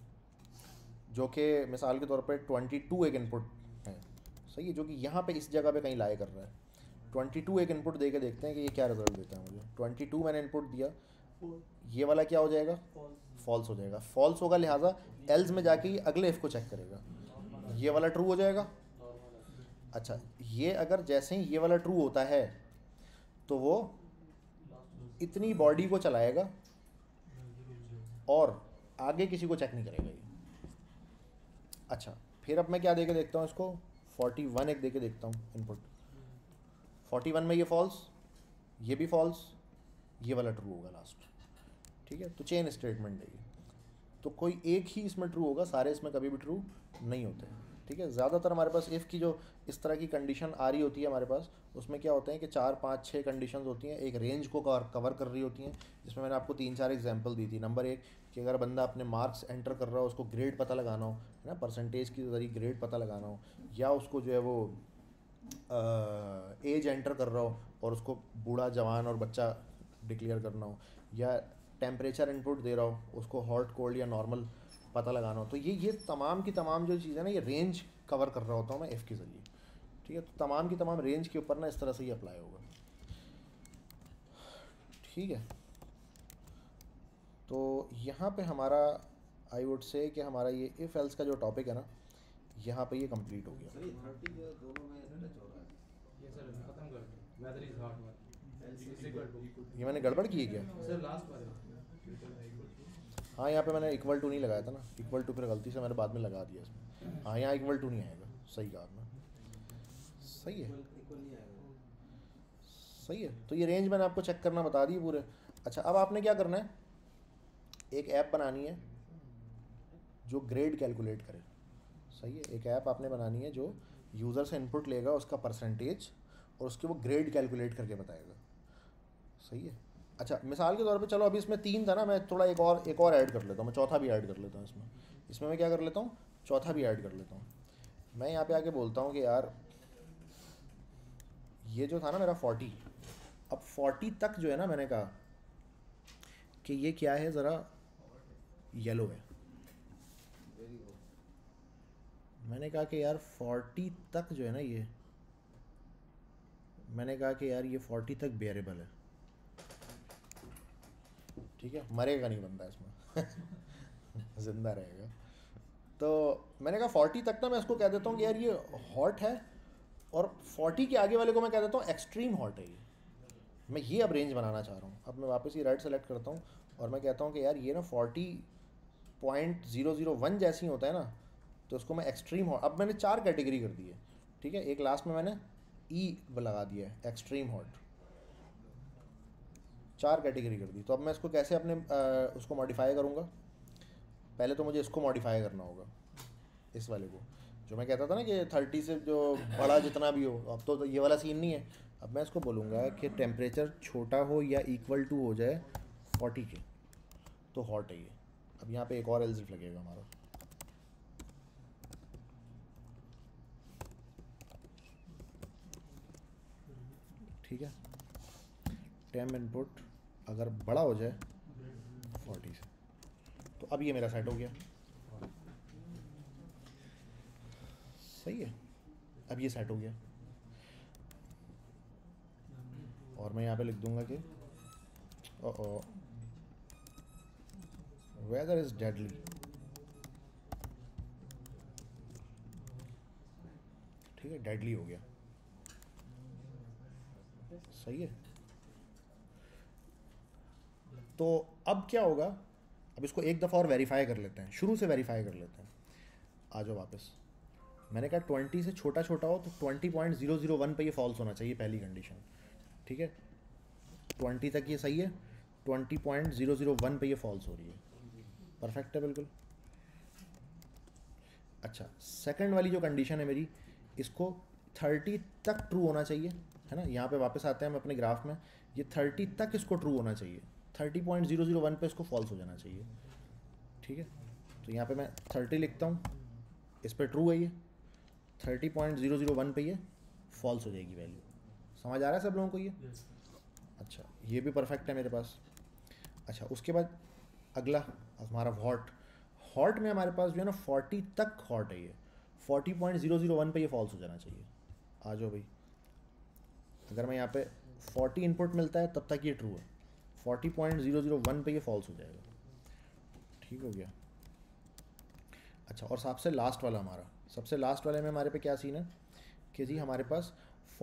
जो कि मिसाल के तौर पर 22 एक इनपुट है, सही है, जो कि यहाँ पे इस जगह पे कहीं लाए कर रहा है। 22 एक इनपुट दे के देखते हैं कि ये क्या रिजल्ट देता है मुझे। 22 मैंने इनपुट दिया, ये वाला क्या हो जाएगा, फॉल्स हो जाएगा। फॉल्स होगा, लिहाजा एल्स में जाके ये अगले इफ को चेक करेगा, ये वाला ट्रू हो जाएगा। अच्छा, ये अगर जैसे ही ये वाला ट्रू होता है तो वो इतनी बॉडी को चलाएगा और आगे किसी को चेक नहीं करेगा ये। अच्छा, फिर अब मैं क्या दे के देखता हूँ इसको, 41 एक दे के देखता हूँ इनपुट। 41 में ये फॉल्स, ये भी फॉल्स, ये वाला ट्रू होगा लास्ट, ठीक है। तो चेन स्टेटमेंट है ये, तो कोई एक ही इसमें ट्रू होगा, सारे इसमें कभी भी ट्रू नहीं होते, ठीक है। ज़्यादातर हमारे पास इफ़ की जो इस तरह की कंडीशन आ रही होती है हमारे पास, उसमें क्या होते हैं कि 4, 5, 6 कंडीशंस होती हैं, एक रेंज को कवर कर रही होती हैं, जिसमें मैंने आपको 3-4 एग्जांपल दी थी। नंबर 1 कि अगर बंदा अपने मार्क्स एंटर कर रहा हो, उसको ग्रेड पता लगाना हो, है ना, परसेंटेज के ज़रिए ग्रेड पता लगाना हो, या उसको जो है वो एज एंटर कर रहा हो और उसको बूढ़ा, जवान और बच्चा डिक्लेयर करना हो, या टेम्परेचर इनपुट दे रहा हो, उसको हॉट, कोल्ड या नॉर्मल पता लगाना हो, तो ये तमाम की तमाम जो चीज़ें ना, ये रेंज कवर कर रहा होता हूँ मैं इफ़ के ज़रिए, ठीक है। तो तमाम की तमाम रेंज के ऊपर ना इस तरह से ही अप्लाई होगा, ठीक है। तो यहाँ पे हमारा आई वुड से कि हमारा ये इफ़ एल्स का जो टॉपिक है ना, यहाँ पे ये कंप्लीट हो गया।
सही 30 जो दोनों में टच हो रहा है।
ये सर खत्म कर दो, वेदर इज हॉट वाला
ये मैंने गड़बड़ की है क्या?
सर लास्ट वाला।
हाँ, यहाँ पे मैंने इक्वल टू नहीं लगाया था ना, इक्वल टू फिर गलती से मैंने बाद में लगा दिया इसमें। हाँ, यहाँ इक्वल टू नहीं आएगा, सही कहा आपने, सही है,
इक्वल नहीं आएगा।
सही है। तो ये रेंज मैंने आपको चेक करना बता दी पूरे। अच्छा, अब आपने क्या करना है, एक ऐप बनानी है जो ग्रेड कैलकुलेट करे, सही है। एक ऐप आपने बनानी है जो यूज़र से इनपुट लेगा, उसका परसेंटेज, और उसके वो ग्रेड कैलकुलेट करके बताएगा, सही है। अच्छा, मिसाल के तौर पे चलो अभी इसमें 3 था ना, मैं थोड़ा एक और ऐड कर लेता हूँ, मैं चौथा भी ऐड कर लेता हूँ इसमें मैं क्या कर लेता हूँ, चौथा भी ऐड कर लेता हूँ। मैं यहाँ पे आके बोलता हूँ कि यार ये जो था ना मेरा 40, अब 40 तक जो है ना, मैंने कहा कि ये क्या है, ज़रा येलो है।
Very good.
मैंने कहा कि यार 40 तक जो है ना, ये मैंने कहा कि यार ये 40 तक बेरेबल है, ठीक है, मरेगा नहीं बंदा इसमें ज़िंदा रहेगा। तो मैंने कहा 40 तक ना मैं इसको कह देता हूँ कि यार ये हॉट है, और 40 के आगे वाले को मैं कह देता हूँ एक्सट्रीम हॉट है ये। मैं ये अब रेंज बनाना चाह रहा हूँ। अब मैं वापस ही राइट सेलेक्ट करता हूँ और मैं कहता हूँ कि यार ये ना 40.001 जैसी होता है ना, तो उसको मैं एक्सट्रीम हॉट, अब मैंने 4 कैटेगरी कर दी है, ठीक है। एक लास्ट में मैंने ई लगा दिया है, एक्सट्रीम हॉट, 4 कैटेगरी कर दी। तो अब मैं इसको कैसे अपने उसको मॉडिफाई करूँगा? पहले तो मुझे इसको मॉडिफाई करना होगा, इस वाले को, जो मैं कहता था ना कि 30 से जो बड़ा जितना भी हो। अब तो ये वाला सीन नहीं है। अब मैं इसको बोलूँगा कि टेम्परेचर छोटा हो या इक्वल टू हो जाए 40 के, तो हॉट है ये। अब यहाँ पे एक और एल्सिफ लगेगा हमारा, ठीक है। टेम इनपुट अगर बड़ा हो जाए 40 से, तो अब ये मेरा सेट हो गया, सही है। अब ये सेट हो गया, और मैं यहाँ पे लिख दूंगा कि वेदर इज डेडली, ठीक है, डेडली हो गया, सही है। तो अब क्या होगा? अब इसको एक दफ़ा और वेरीफाई कर लेते हैं, शुरू से वेरीफाई कर लेते हैं। आ जाओ वापस। मैंने कहा 20 से छोटा छोटा हो तो 20.001 पे ये फॉल्स होना चाहिए, पहली कंडीशन, ठीक है। 20 तक ये सही है, 20.001 पे ये फॉल्स हो रही है, परफेक्ट है बिल्कुल। अच्छा, सेकंड वाली जो कंडीशन है मेरी, इसको 30 तक ट्रू होना चाहिए, है ना। यहाँ पे वापस आते हैं हम अपने ग्राफ में, ये 30 तक इसको ट्रू होना चाहिए, 30.001 पे इसको फॉल्स हो जाना चाहिए, ठीक है। तो यहाँ पे मैं 30 लिखता हूँ, इस पर ट्रू है ये, 30.001 पे ये फॉल्स हो जाएगी वैल्यू। समझ आ रहा है सब लोगों को ये? अच्छा, ये भी परफेक्ट है मेरे पास। अच्छा, उसके बाद अगला हमारा हॉट में हमारे पास जो है ना 40 तक हॉट है ये, 40.001 पे ये फॉल्स हो जाना चाहिए। आ जाओ भाई, अगर मैं यहाँ पे 40 इनपुट मिलता है तब तक ये ट्रू है, 40.001 पे ये फॉल्स हो जाएगा, ठीक हो गया। अच्छा, और सबसे लास्ट वाला सबसे लास्ट वाले में हमारे पे क्या सीन है कि जी हमारे पास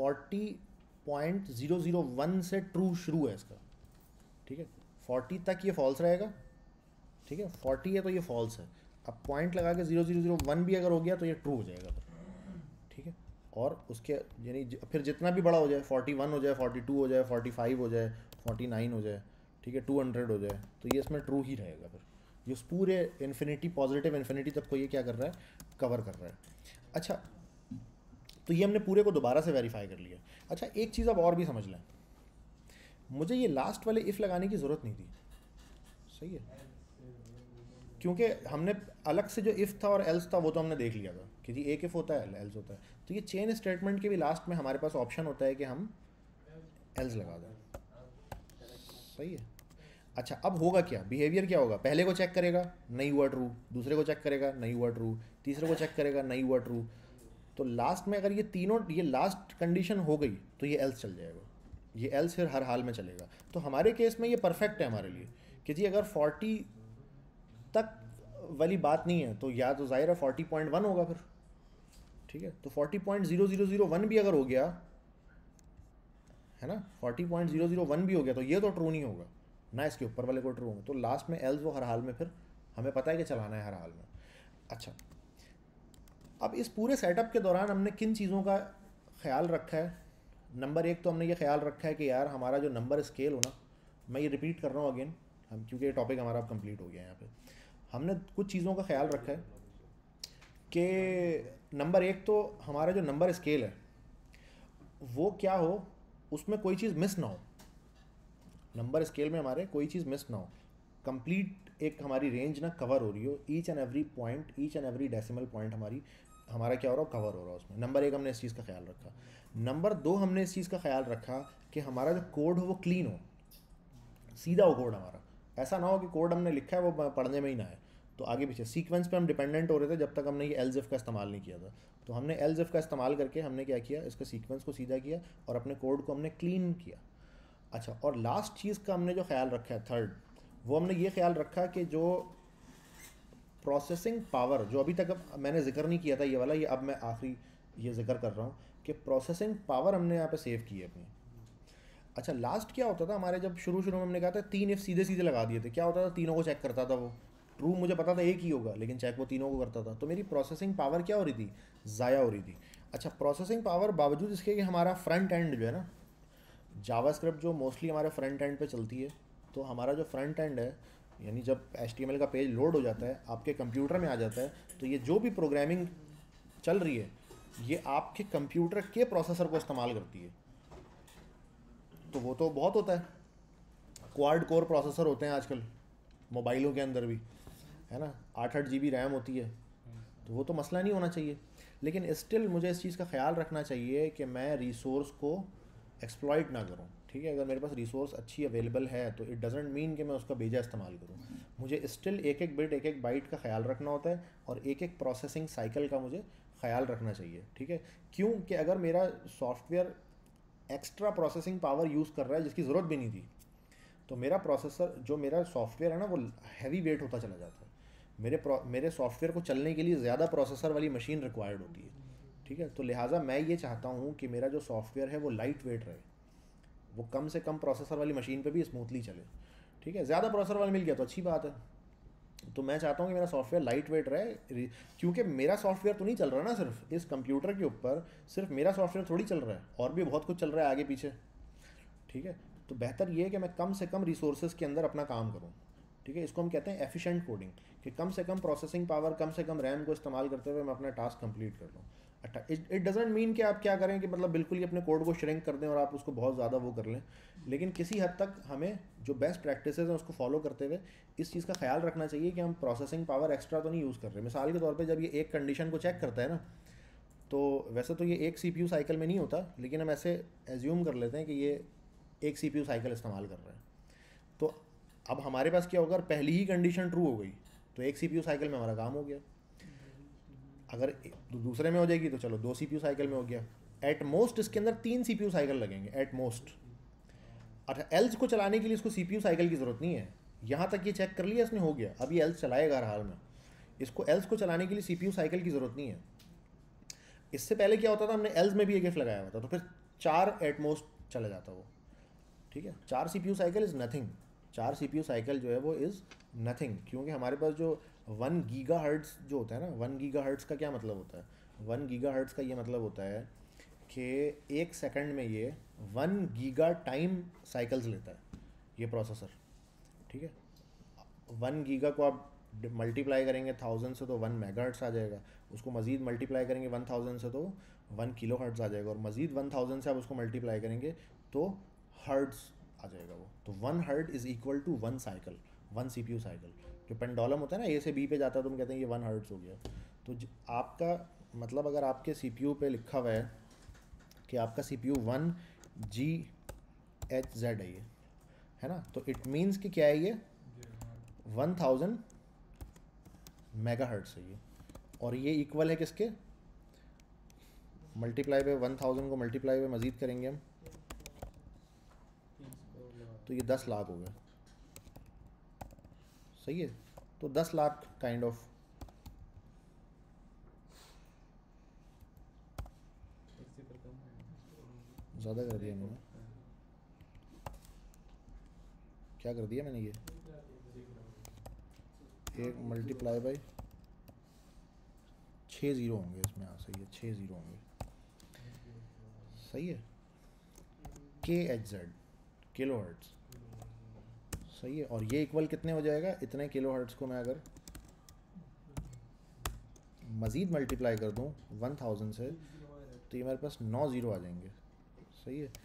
40.001 से ट्रू शुरू है इसका, ठीक है। 40 तक ये फॉल्स रहेगा, ठीक है। 40 है तो ये फॉल्स है। अब पॉइंट लगा के 0001 भी अगर हो गया तो ये ट्रू हो जाएगा फिर, ठीक है। और उसके यानी फिर जितना भी बड़ा हो जाए, 41 हो जाए, 42 हो जाए, 45 हो जाए, 49 हो जाए, ठीक है, 200 हो जाए, तो ये इसमें ट्रू ही रहेगा फिर। ये उस पूरे इन्फिनिटी, पॉजिटिव इन्फिनिटी तक को ये क्या कर रहा है, कवर कर रहा है। अच्छा, तो ये हमने पूरे को दोबारा से वेरीफाई कर लिया। अच्छा, एक चीज़ अब और भी समझ लें, मुझे ये लास्ट वाले इफ़ लगाने की ज़रूरत नहीं थी, सही है, क्योंकि हमने अलग से जो इफ़ था और एल्स था वो तो हमने देख लिया था कि जी एक इफ़ होता है, एल्स होता है। तो ये चेन स्टेटमेंट के भी लास्ट में हमारे पास ऑप्शन होता है कि हम एल्स लगा दें, सही है। अच्छा, अब होगा क्या, बिहेवियर क्या होगा? पहले को चेक करेगा, नहीं हुआ ट्रू, दूसरे को चेक करेगा, नहीं हुआ ट्रू, तीसरे को चेक करेगा, नहीं हुआ ट्रू। तो लास्ट में अगर ये तीनों, ये लास्ट कंडीशन हो गई तो ये एल्स चल जाएगा, ये एल्स फिर हर हाल में चलेगा। तो हमारे केस में ये परफेक्ट है हमारे लिए कि जी अगर 40 तक वाली बात नहीं है तो या तो ज़ाहिर है 40.1 होगा फिर, ठीक है। तो 40.0001 भी अगर हो गया है ना, 40.001 भी हो गया तो ये तो ट्रू नहीं होगा ना, इसके ऊपर वाले को ट्रू होगा। तो लास्ट में एल्स वो हर हाल में फिर हमें पता है कि चलाना है हर हाल में। अच्छा, अब इस पूरे सेटअप के दौरान हमने किन चीज़ों का ख्याल रखा है? नंबर एक तो हमने ये ख्याल रखा है कि यार हमारा जो नंबर स्केल हो ना, मैं ये रिपीट कर रहा हूँ अगेन, हम क्योंकि ये टॉपिक हमारा अब कंप्लीट हो गया है। यहाँ पे हमने कुछ चीज़ों का ख्याल रखा है कि नंबर एक तो हमारा जो नंबर स्केल है वो क्या हो, उसमें कोई चीज़ मिस ना हो, नंबर स्केल में हमारे कोई चीज़ मिस ना हो, कंप्लीट एक हमारी रेंज ना कवर हो रही हो, each and every point, each and every decimal point हमारा क्या हो रहा हो, कवर हो रहा हो उसमें। नंबर एक हमने इस चीज़ का ख्याल रखा। नंबर दो हमने इस चीज़ का ख्याल रखा कि हमारा जो कोड हो वो क्लीन हो, सीधा हो कोड हमारा, ऐसा ना हो कि कोड हमने लिखा है वो पढ़ने में ही ना आए। तो आगे पीछे सीक्वेंस पे हम डिपेंडेंट हो रहे थे जब तक हमने ये एल्स इफ का इस्तेमाल नहीं किया था। तो हमने एल्स इफ का इस्तेमाल करके हमने क्या किया, इसका सीक्वेंस को सीधा किया और अपने कोड को हमने क्लीन किया। अच्छा, और लास्ट चीज़ का हमने जो ख्याल रखा है थर्ड, वो हमने ये ख्याल रखा कि जो प्रोसेसिंग पावर, जो अभी तक मैंने जिक्र नहीं किया था ये वाला, ये अब मैं आखिरी ये जिक्र कर रहा हूँ कि प्रोसेसिंग पावर हमने यहाँ पे सेव की है अपनी। अच्छा, लास्ट क्या होता था हमारे, जब शुरू में हमने कहा था 3 इफ सीधे सीधे लगा दिए थे, क्या होता था तीनों को चेक करता था वो। ट्रू मुझे पता था एक ही होगा, लेकिन चेक वो तीनों को करता था, तो मेरी प्रोसेसिंग पावर क्या हो रही थी, ज़ाया हो रही थी। अच्छा, प्रोसेसिंग पावर बावजूद इसके कि हमारा फ्रंट एंड जो है ना, जावास्क्रिप्ट जो मोस्टली हमारे फ्रंट एंड पे चलती है, तो हमारा जो फ्रंट एंड है, यानी जब HTML का पेज लोड हो जाता है आपके कंप्यूटर में आ जाता है, तो ये जो भी प्रोग्रामिंग चल रही है ये आपके कंप्यूटर के प्रोसेसर को इस्तेमाल करती है। तो वो तो बहुत होता है, क्वाड कोर प्रोसेसर होते हैं आजकल मोबाइलों के अंदर भी, है ना, 8-8 GB रैम होती है, तो वो तो मसला नहीं होना चाहिए। लेकिन स्टिल मुझे इस चीज़ का ख्याल रखना चाहिए कि मैं रिसोर्स को एक्सप्लॉइट ना करूं, ठीक है। अगर मेरे पास रिसोर्स अच्छी अवेलेबल है तो इट डजेंट मीन कि मैं उसका बेजा इस्तेमाल करूं। मुझे स्टिल एक एक बिट, एक एक बाइट का ख्याल रखना होता है, और एक एक प्रोसेसिंग साइकिल का मुझे ख्याल रखना चाहिए, ठीक है। क्यों कि अगर मेरा software extra processing power use कर रहा है जिसकी ज़रूरत भी नहीं थी, तो मेरा प्रोसेसर, जो मेरा सॉफ्टवेयर है ना, वो हैवी वेट होता चला जाता है। मेरे सॉफ्टवेयर को चलने के लिए ज़्यादा प्रोसेसर वाली मशीन रिक्वायर्ड होती है, ठीक है। तो लिहाजा मैं ये चाहता हूँ कि मेरा जो सॉफ्टवेयर है वो लाइट वेट रहे, वो कम से कम प्रोसेसर वाली मशीन पे भी स्मूथली चले, ठीक है। ज़्यादा प्रोसेसर वाला मिल गया तो अच्छी बात है, तो मैं चाहता हूँ कि मेरा सॉफ्टवेयर लाइट वेट रहे, क्योंकि मेरा सॉफ्टवेयर तो नहीं चल रहा ना सिर्फ इस कंप्यूटर के ऊपर, सिर्फ मेरा सॉफ्टवेयर थोड़ी चल रहा है, और भी बहुत कुछ चल रहा है आगे पीछे, ठीक है। तो बेहतर ये है कि मैं कम से कम रिसोर्सेज के अंदर अपना काम करूँ, ठीक है। इसको हम कहते हैं एफिशिएंट कोडिंग, कि कम से कम प्रोसेसिंग पावर, कम से कम रैम को इस्तेमाल करते हुए मैं अपना टास्क कंप्लीट कर लूँ। अच्छा, इट डजेंट मीन कि आप क्या करें कि मतलब बिल्कुल ही अपने कोड को श्रिंक कर दें और आप उसको बहुत ज़्यादा वो कर लें, लेकिन किसी हद तक हमें जो बेस्ट प्रैक्टिसेस हैं उसको फॉलो करते हुए इस चीज़ का ख्याल रखना चाहिए कि हम प्रोसेसिंग पावर एक्स्ट्रा तो नहीं यूज़ कर रहे। मिसाल के तौर पे जब ये एक कंडीशन को चेक करता है ना, तो वैसे तो ये एक CPU साइकिल में नहीं होता, लेकिन हम ऐसे एज्यूम कर लेते हैं कि ये एक CPU साइकिल इस्तेमाल कर रहा है। तो अब हमारे पास क्या होगा, पहली ही कंडीशन ट्रू हो गई तो एक CPU साइकिल में हमारा काम हो गया। अगर दूसरे में हो जाएगी तो चलो 2 CPU साइकिल में हो गया। एट मोस्ट इसके अंदर 3 CPU साइकिल लगेंगे एट मोस्ट। अच्छा, एल्स को चलाने के लिए इसको CPU साइकिल की ज़रूरत नहीं है, यहाँ तक ये चेक कर लिया इसने, हो गया। अब ये एल्स चलाएगा हर हाल में, इसको एल्स को चलाने के लिए CPU साइकिल की ज़रूरत नहीं है। इससे पहले क्या होता था, हमने एल्स में भी एक इफ लगाया हुआ था, तो फिर 4 एट मोस्ट चला जाता वो, ठीक है। 4 CPU cycle is nothing, 4 CPU cycle जो है वो इज़ नथिंग, क्योंकि हमारे पास जो 1 गीगाहर्ट्ज़ जो होता है ना, 1 गीगाहर्ट्ज़ का क्या मतलब होता है, 1 गीगाहर्ट्ज़ का ये मतलब होता है कि 1 सेकंड में ये 1 गीगा टाइम साइकिल्स लेता है ये प्रोसेसर, ठीक है। 1 गीगा को आप मल्टीप्लाई करेंगे 1000 से तो 1 मेगाहर्ट्ज़ आ जाएगा, उसको मज़ीद मल्टीप्लाई करेंगे 1000 से तो 1 किलोहर्ट्ज़ आ जाएगा, और मज़ीद 1000 से आप उसको मल्टीप्लाई करेंगे तो हर्ट्ज़ आ जाएगा वो। तो 1 hertz is equal to 1 cycle, 1 CPU cycle. जो पेंडुलम होता है ना, A से B पे जाता है तो हम कहते हैं ये 1 हर्ट्ज़ हो गया। तो आपका मतलब अगर आपके CPU पे लिखा हुआ है कि आपका CPU 1 GHz है ये, है ना, तो इट मीन्स कि क्या है ये 1000 मेगाहर्ट्ज़ है ये, और ये इक्वल है किसके, मल्टीप्लाई पे 1000 को मल्टीप्लाई पे मज़ीद करेंगे हम तो ये 10 लाख हो गया, सही है। तो 10 लाख काइंड ऑफ ज़्यादा कर दिया मैंने, क्या कर दिया मैंने, ये एक मल्टीप्लाई बाई 6 ज़ीरो होंगे इसमें, हाँ सही है, 6 ज़ीरो होंगे, सही है। KHz किलोहर्ट्ज़, सही है। और ये इक्वल कितने हो जाएगा, इतने किलोहर्ट्ज़ को मैं अगर मज़ीद मल्टीप्लाई कर दूं 1000 से तो ये मेरे पास 9 ज़ीरो आ जाएंगे, सही है।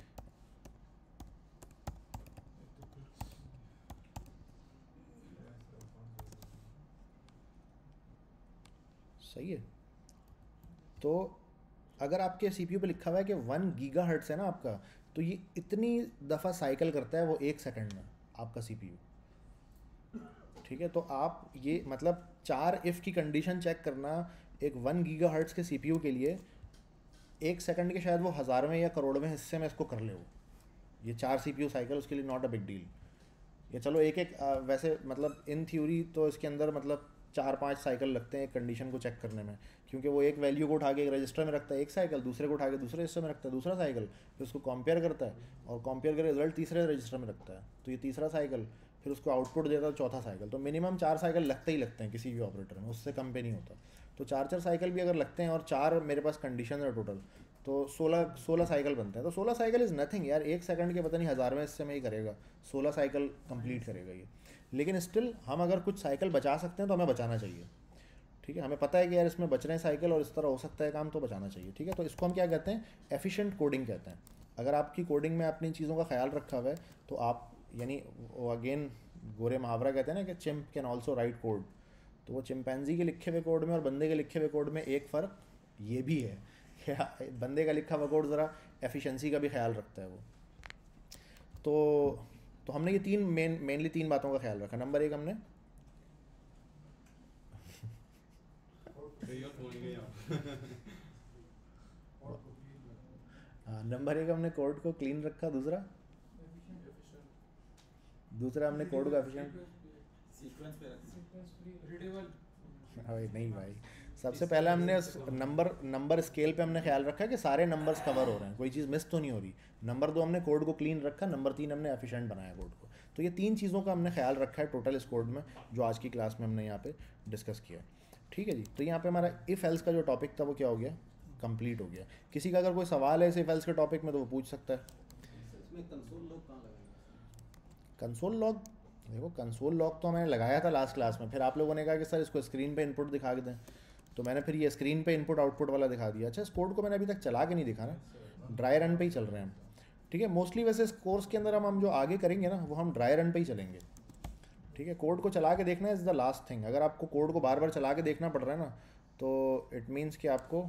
सही है। तो अगर आपके CPU पे लिखा हुआ है कि 1 गीगाहर्ट्ज़ है ना आपका, तो ये इतनी दफ़ा साइकिल करता है वो 1 सेकंड में आपका CPU, ठीक है। तो आप ये मतलब 4 इफ़ की कंडीशन चेक करना एक 1 गीगाहर्ट्ज़ के CPU के लिए 1 सेकंड के शायद वो हज़ारवें या करोड़वें हिस्से में इसको कर ले वो, ये 4 CPU साइकिल उसके लिए नॉट अ बिग डील। या चलो एक एक वैसे मतलब इन थ्योरी तो इसके अंदर मतलब 4-5 साइकिल लगते हैं एक कंडीशन को चेक करने में, क्योंकि वो एक वैल्यू को उठा के एक रजिस्टर में रखता है एक साइकिल, दूसरे को उठा के दूसरे रजिस्टर में रखता है दूसरा साइकिल, फिर उसको कंपेयर करता है और कंपेयर कर रिजल्ट तीसरे रजिस्टर में रखता है, तो ये तीसरा साइकिल, फिर उसको आउटपुट देता है चौथा साइकिल। तो मिनिमम 4 साइकिल लगते ही लगते हैं किसी भी ऑपरेटर में, उससे कम पे नहीं होता। तो 4 साइकिल भी अगर लगते हैं और 4 मेरे पास कंडीशन है टोटल, तो 16 साइकिल बनते हैं। तो 16 साइकिल इज़ नथिंग यार, 1 सेकंड के पता नहीं 1000वें हिस्से में ही करेगा, 16 साइकिल कंप्लीट करेगा ये। लेकिन स्टिल हम अगर कुछ साइकिल बचा सकते हैं तो हमें बचाना चाहिए, ठीक है। हमें पता है कि यार इसमें बच रहे हैं साइकिल और इस तरह हो सकता है काम, तो बचाना चाहिए, ठीक है। तो इसको हम क्या कहते हैं, एफिशिएंट कोडिंग कहते हैं। अगर आपकी कोडिंग में आपने इन चीज़ों का ख्याल रखा हुआ है तो आप यानी अगेन गोरे मुहावरा कहते हैं ना कि chimp can also write code, तो वो चिंपैंजी के लिखे हुए कोड में और बंदे के लिखे हुए कोड में एक फ़र्क ये भी है कि बंदे का लिखा हुआ कोड ज़रा एफिशिएंसी का भी ख्याल रखता है वो। तो हमने ये मेनली तीन बातों का ख्याल रखा। नंबर 1 हमने नंबर 1 हमने कोड को क्लीन रखा, दूसरा हमने कोड को एफिशिएंट
सीक्वेंस पे रखना।
Sequence free readable.
भाई नहीं भाई, सबसे पहले हमने नंबर स्केल पे हमने ख्याल रखा कि सारे नंबर्स कवर हो रहे हैं, कोई चीज़ मिस तो नहीं हो रही। नंबर 2 हमने कोड को क्लीन रखा, नंबर 3 हमने एफिशिएंट बनाया कोड को। तो ये 3 चीज़ों का हमने ख्याल रखा है टोटल इस कोड में, जो आज की क्लास में हमने यहाँ पे डिस्कस किया, ठीक है जी। तो यहाँ पे हमारा इफ़ एल्स का जो टॉपिक था वो क्या हो गया, कंप्लीट हो गया। किसी का अगर कोई सवाल है इस इफ एल्स के टॉपिक में तो वो पूछ सकता है।
इसमें कंसोल लॉग कहाँ लगाएंगे?
कंसोल लॉग, देखो कंसोल लॉग तो मैंने लगाया था लास्ट क्लास में, फिर आप लोगों ने कहा कि सर इसको स्क्रीन पे इनपुट दिखा के दें, तो मैंने फिर ये स्क्रीन पे इनपुट आउटपुट वाला दिखा दिया। अच्छा, इस कोड को मैंने अभी तक चला के नहीं दिखा ना, ड्राई रन पे ही चल रहे हैं हम, ठीक है। मोस्टली वैसे इस कोर्स के अंदर हम जो आगे करेंगे ना वो हम ड्राई रन पे ही चलेंगे, ठीक है। कोड को चला के देखना इज़ द लास्ट थिंग। अगर आपको कोड को बार बार चला के देखना पड़ रहा है ना, तो इट मीन्स कि आपको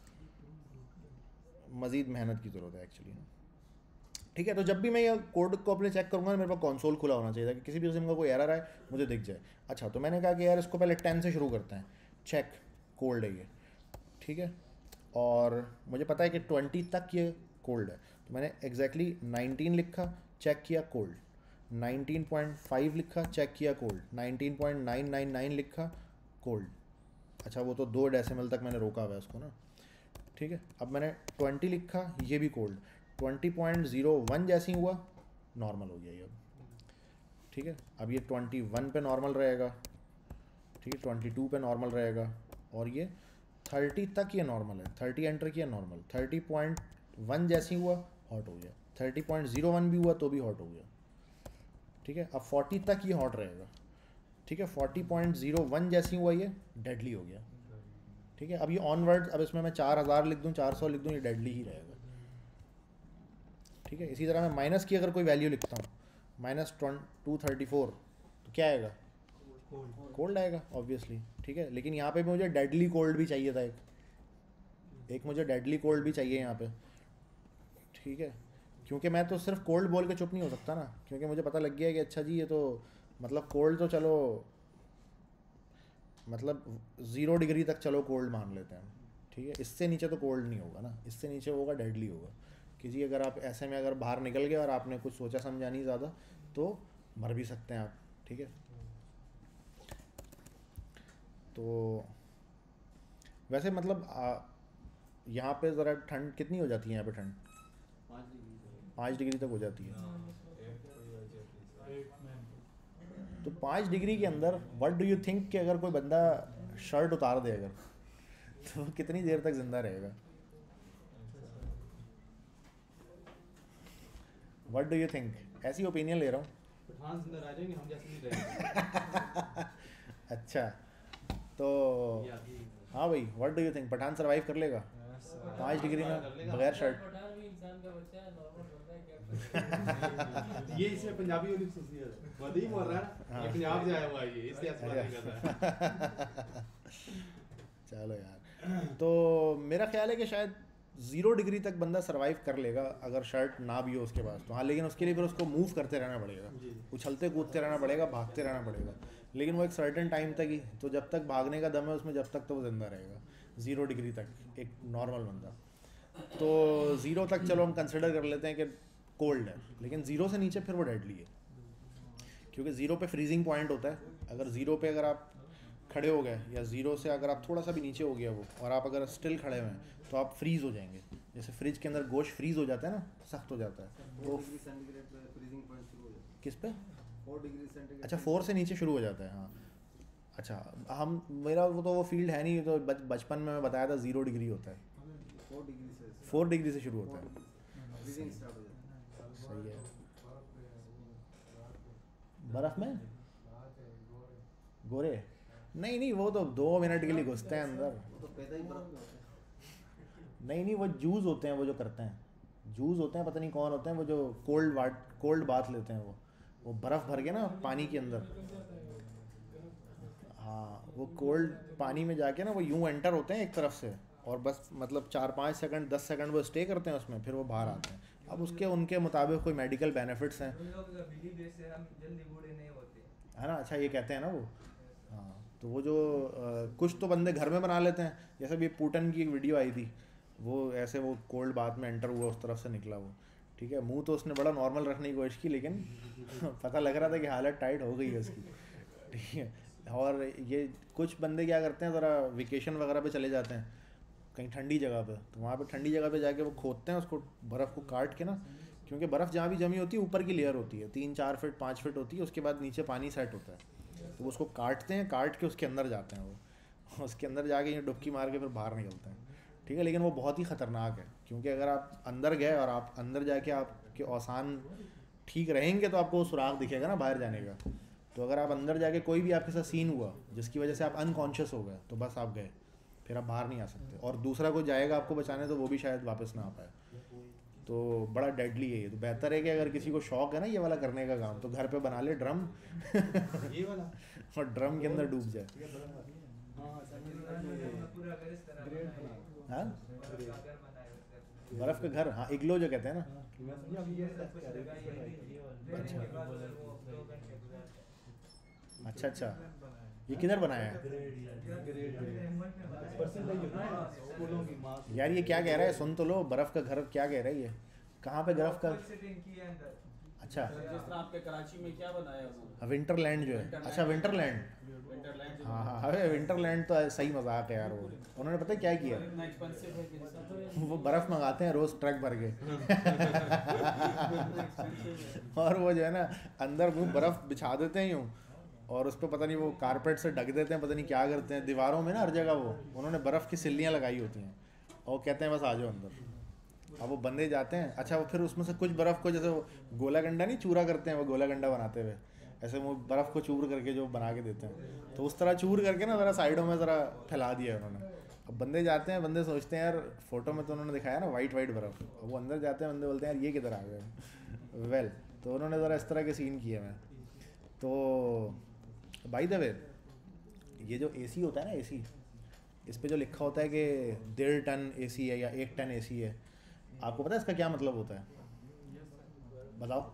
मज़ीद मेहनत की ज़रूरत है एक्चुअली, ठीक है। तो जब भी मैं ये कोड को अपने चेक करूँगा मेरे पास कंसोल खुला होना चाहिए कि किसी भी किस्म का कोई एरर आए मुझे दिख जाए। अच्छा, तो मैंने कहा कि यार इसको पहले 10 से शुरू करते हैं, चेक कोल्ड है ये, ठीक है। और मुझे पता है कि 20 तक ये कोल्ड है, तो मैंने एग्जैक्टली 19 लिखा, चेक किया कोल्ड, 19.5 लिखा, चेक किया कोल्ड, 19.999 लिखा कोल्ड। अच्छा, वो तो 2 डेसिमल तक मैंने रोका हुआ है उसको ना, ठीक है। अब मैंने 20 लिखा, ये भी कोल्ड, 20.01 जैसे ही हुआ नॉर्मल हो गया ये, ठीक है। अब ये 21 पे नॉर्मल रहेगा, ठीक है, 22 पे नॉर्मल रहेगा, और ये 30 तक ये नॉर्मल है, 30 एंटर किया नॉर्मल, 30.1 जैसे ही हुआ हॉट हो गया, 30.01 भी हुआ तो भी हॉट हो गया, ठीक है। अब 40 तक ये हॉट रहेगा, ठीक है। 40.01 जैसे ही हुआ ये डेडली हो गया, ठीक है। अब ये ऑनवर्ड, अब इसमें मैं 4000 लिख दूँ, 400 लिख दूँ, ये डेडली ही रहेगा, ठीक है। इसी तरह मैं माइनस की अगर कोई वैल्यू लिखता हूँ, -234, तो क्या आएगा, कोल्ड आएगा ऑब्वियसली, ठीक है। लेकिन यहाँ पे मुझे डेडली कोल्ड भी चाहिए था, एक मुझे डेडली कोल्ड भी चाहिए यहाँ पे, ठीक है। क्योंकि मैं तो सिर्फ कोल्ड बोल के चुप नहीं हो सकता ना, क्योंकि मुझे पता लग गया है कि अच्छा जी ये तो मतलब कोल्ड तो चलो मतलब 0 डिग्री तक चलो कोल्ड मान लेते हैं, ठीक है। इससे नीचे तो कोल्ड नहीं होगा ना, इससे नीचे होगा डेडली होगा कि जी अगर आप ऐसे में अगर बाहर निकल गए और आपने कुछ सोचा समझा नहीं ज़्यादा तो मर भी सकते हैं आप, ठीक है। तो वैसे मतलब यहाँ पे ज़रा ठंड कितनी हो जाती है यहाँ पे, ठंड 5 डिग्री तक हो जाती है। तो 5 डिग्री के अंदर व्हाट डू यू थिंक कि अगर कोई बंदा शर्ट उतार दे अगर, तो कितनी देर तक जिंदा रहेगा, व्हाट डू यू थिंक? ऐसी ओपिनियन ले रहा हूँ।
पठान जिंदा रह जाएंगे, हम जैसे नहीं रहेंगे।
अच्छा, तो हाँ भाई, what do you think, Pathan survive कर लेगा 5 डिग्री में बगैर शर्ट?
पठान भी इंसान का बच्चा है, नॉर्मल होता है, क्या
ये इसमें पंजाबी वाली खुसूसियत है, वही ही बोल रहा है ना, ये पंजाब से आया हुआ है, ये इसलिए ऐसा बात नहीं करता है।
चलो यार, तो मेरा ख्याल है कि शायद 0 डिग्री तक बंदा सर्वाइव कर लेगा अगर शर्ट ना भी हो उसके पास तो। हाँ, लेकिन उसके लिए फिर उसको मूव करते रहना पड़ेगा, उछलते कूदते रहना पड़ेगा, भागते रहना पड़ेगा, लेकिन वो एक सर्टेन टाइम तक ही, तो जब तक भागने का दम है उसमें जब तक तो वो ज़िंदा रहेगा 0 डिग्री तक, एक नॉर्मल बंदा। तो 0 तक चलो हम कंसिडर कर लेते हैं कि कोल्ड है, लेकिन 0 से नीचे फिर वो डेडली है, क्योंकि ज़ीरो पे फ्रीजिंग पॉइंट होता है। अगर ज़ीरो पे अगर आप खड़े हो गए या ज़ीरो से अगर आप थोड़ा सा भी नीचे हो गया वो, और आप अगर स्टिल खड़े हुए हैं तो आप फ्रीज़ हो जाएंगे। जैसे फ्रिज के अंदर गोश्त फ्रीज़ हो जाता है ना, सख्त हो जाता है।
4 डिग्री सेंटीग्रेड पे फ्रीजिंग पॉइंट शुरू हो जाता है।
किस पे?
4 डिग्री सेंटीग्रेड।
अच्छा 4 से नीचे शुरू हो जाता है, हाँ। अच्छा हम मेरा वो फील्ड है नहीं, तो बचपन में मैं बताया था 0 डिग्री होता है,
4 डिग्री से
4 डिग्री से शुरू होता है।
फ्रीजिंग स्टार्ट हो जाता है।
सही है। बर्फ़ में गोरे? नहीं नहीं, वो तो 2 मिनट के लिए घुसते हैं अंदर।
वो तो पैदा ही बर्फ में होते हैं।
नहीं नहीं, वो जूस होते हैं वो जो करते हैं, जूस होते हैं, पता नहीं कौन होते हैं वो जो कोल्ड बाथ लेते हैं, वो बर्फ़ भर के ना पानी के अंदर। हाँ, वो कोल्ड पानी में जाके ना वो यूं एंटर होते हैं एक तरफ से, और बस मतलब 4-5 सेकंड 10 सेकंड वो स्टे करते हैं उसमें, फिर वो बाहर आते हैं। अब उसके उनके मुताबिक कोई मेडिकल बेनिफिट्स हैं, है ना। अच्छा ये कहते हैं ना वो। हाँ, तो वो जो कुछ तो बंदे घर में बना लेते हैं, जैसे भी पुटन की एक वीडियो आई थी, वो ऐसे वो कोल्ड बाथ में एंटर हुआ, उस तरफ से निकला वो, ठीक है। मुंह तो उसने बड़ा नॉर्मल रखने की कोशिश की, लेकिन पता लग रहा था कि हालत टाइट हो गई है उसकी, ठीक है। और ये कुछ बंदे क्या करते हैं, ज़रा वेकेशन वगैरह पे चले जाते हैं कहीं ठंडी जगह पे, तो वहाँ पे ठंडी जगह पे जाके वो खोदते हैं उसको, बर्फ़ को काट के ना, क्योंकि बर्फ़ जहाँ भी जमी होती है ऊपर की लेयर होती है, 3-4 फीट 5 फीट होती है, उसके बाद नीचे पानी सेट होता है, तो उसको काटते हैं, काट के उसके अंदर जाते हैं वो, उसके अंदर जाके ये डुबकी मार के फिर बाहर निकलते हैं, ठीक है। लेकिन वो बहुत ही ख़तरनाक है, क्योंकि अगर आप अंदर गए और आप अंदर जाके आपके औसान ठीक रहेंगे तो आपको वो सुराख दिखेगा ना बाहर जाने का। तो अगर आप अंदर जाके कोई भी आपके साथ सीन हुआ जिसकी वजह से आप अनकॉन्शियस हो गए, तो बस आप गए, फिर आप बाहर नहीं आ सकते, और दूसरा कोई जाएगा आपको बचाने तो वो भी शायद वापस ना आ पाए। तो बड़ा डेडली है ये। तो बेहतर है कि अगर किसी को शौक है ना ये वाला करने का काम, तो घर पे बना ले ड्रम
ये वाला
और ड्रम के अंदर डूब जाए। हाँ, बर्फ़ का घर, हाँ, इग्लो जो कहते हैं ना। अच्छा अच्छा, ये किधर बनाया है यार? ये क्या कह रहा है, सुन तो लो, बर्फ़ का घर क्या कह रहा है ये? कहाँ पे बर्फ़ का? अच्छा,
जिस तरह आपके कराची में क्या बनाया उन्होंने?
विंटरलैंड जो है। अच्छा विंटरलैंड,
विंटरलैंड
हाँ हाँ, अरे विंटरलैंड तो सही मजाक है यार। वो उन्होंने पता है क्या किया,
इतना एक्सपेंसिव है कि
वो बर्फ़ मंगाते हैं रोज़ ट्रक भर के और वो जो है ना अंदर वो बर्फ़ बिछा देते हैं यूँ, और उस पर पता नहीं वो कारपेट से ढक देते हैं, पता नहीं क्या करते हैं, दीवारों में ना हर जगह वो उन्होंने बर्फ़ की सिल्लियाँ लगाई होती हैं, और कहते हैं बस आ जाओ अंदर। अब वो बंदे जाते हैं, अच्छा वो फिर उसमें से कुछ बर्फ़ को, जैसे वो गोला गंडा नहीं चूरा करते हैं, वो गोला गंडा बनाते हुए ऐसे वो बर्फ़ को चूर करके जो बना के देते हैं, तो उस तरह चूर करके ना ज़रा साइडों में ज़रा फैला दिया है उन्होंने। अब बंदे जाते हैं, बंदे सोचते हैं यार, फ़ोटो में तो उन्होंने दिखाया ना वाइट बर्फ़, अब वो अंदर जाते हैं, बंदे बोलते हैं यार ये किधर आ गए वेल, तो उन्होंने ज़रा इस तरह के सीन किए हैं। तो बाय द वे, ये जो एसी होता है ना, एसी, इस पे जो लिखा होता है कि 1.5 टन एसी है या 1 टन एसी है, आपको पता है इसका क्या मतलब होता है? बताओ।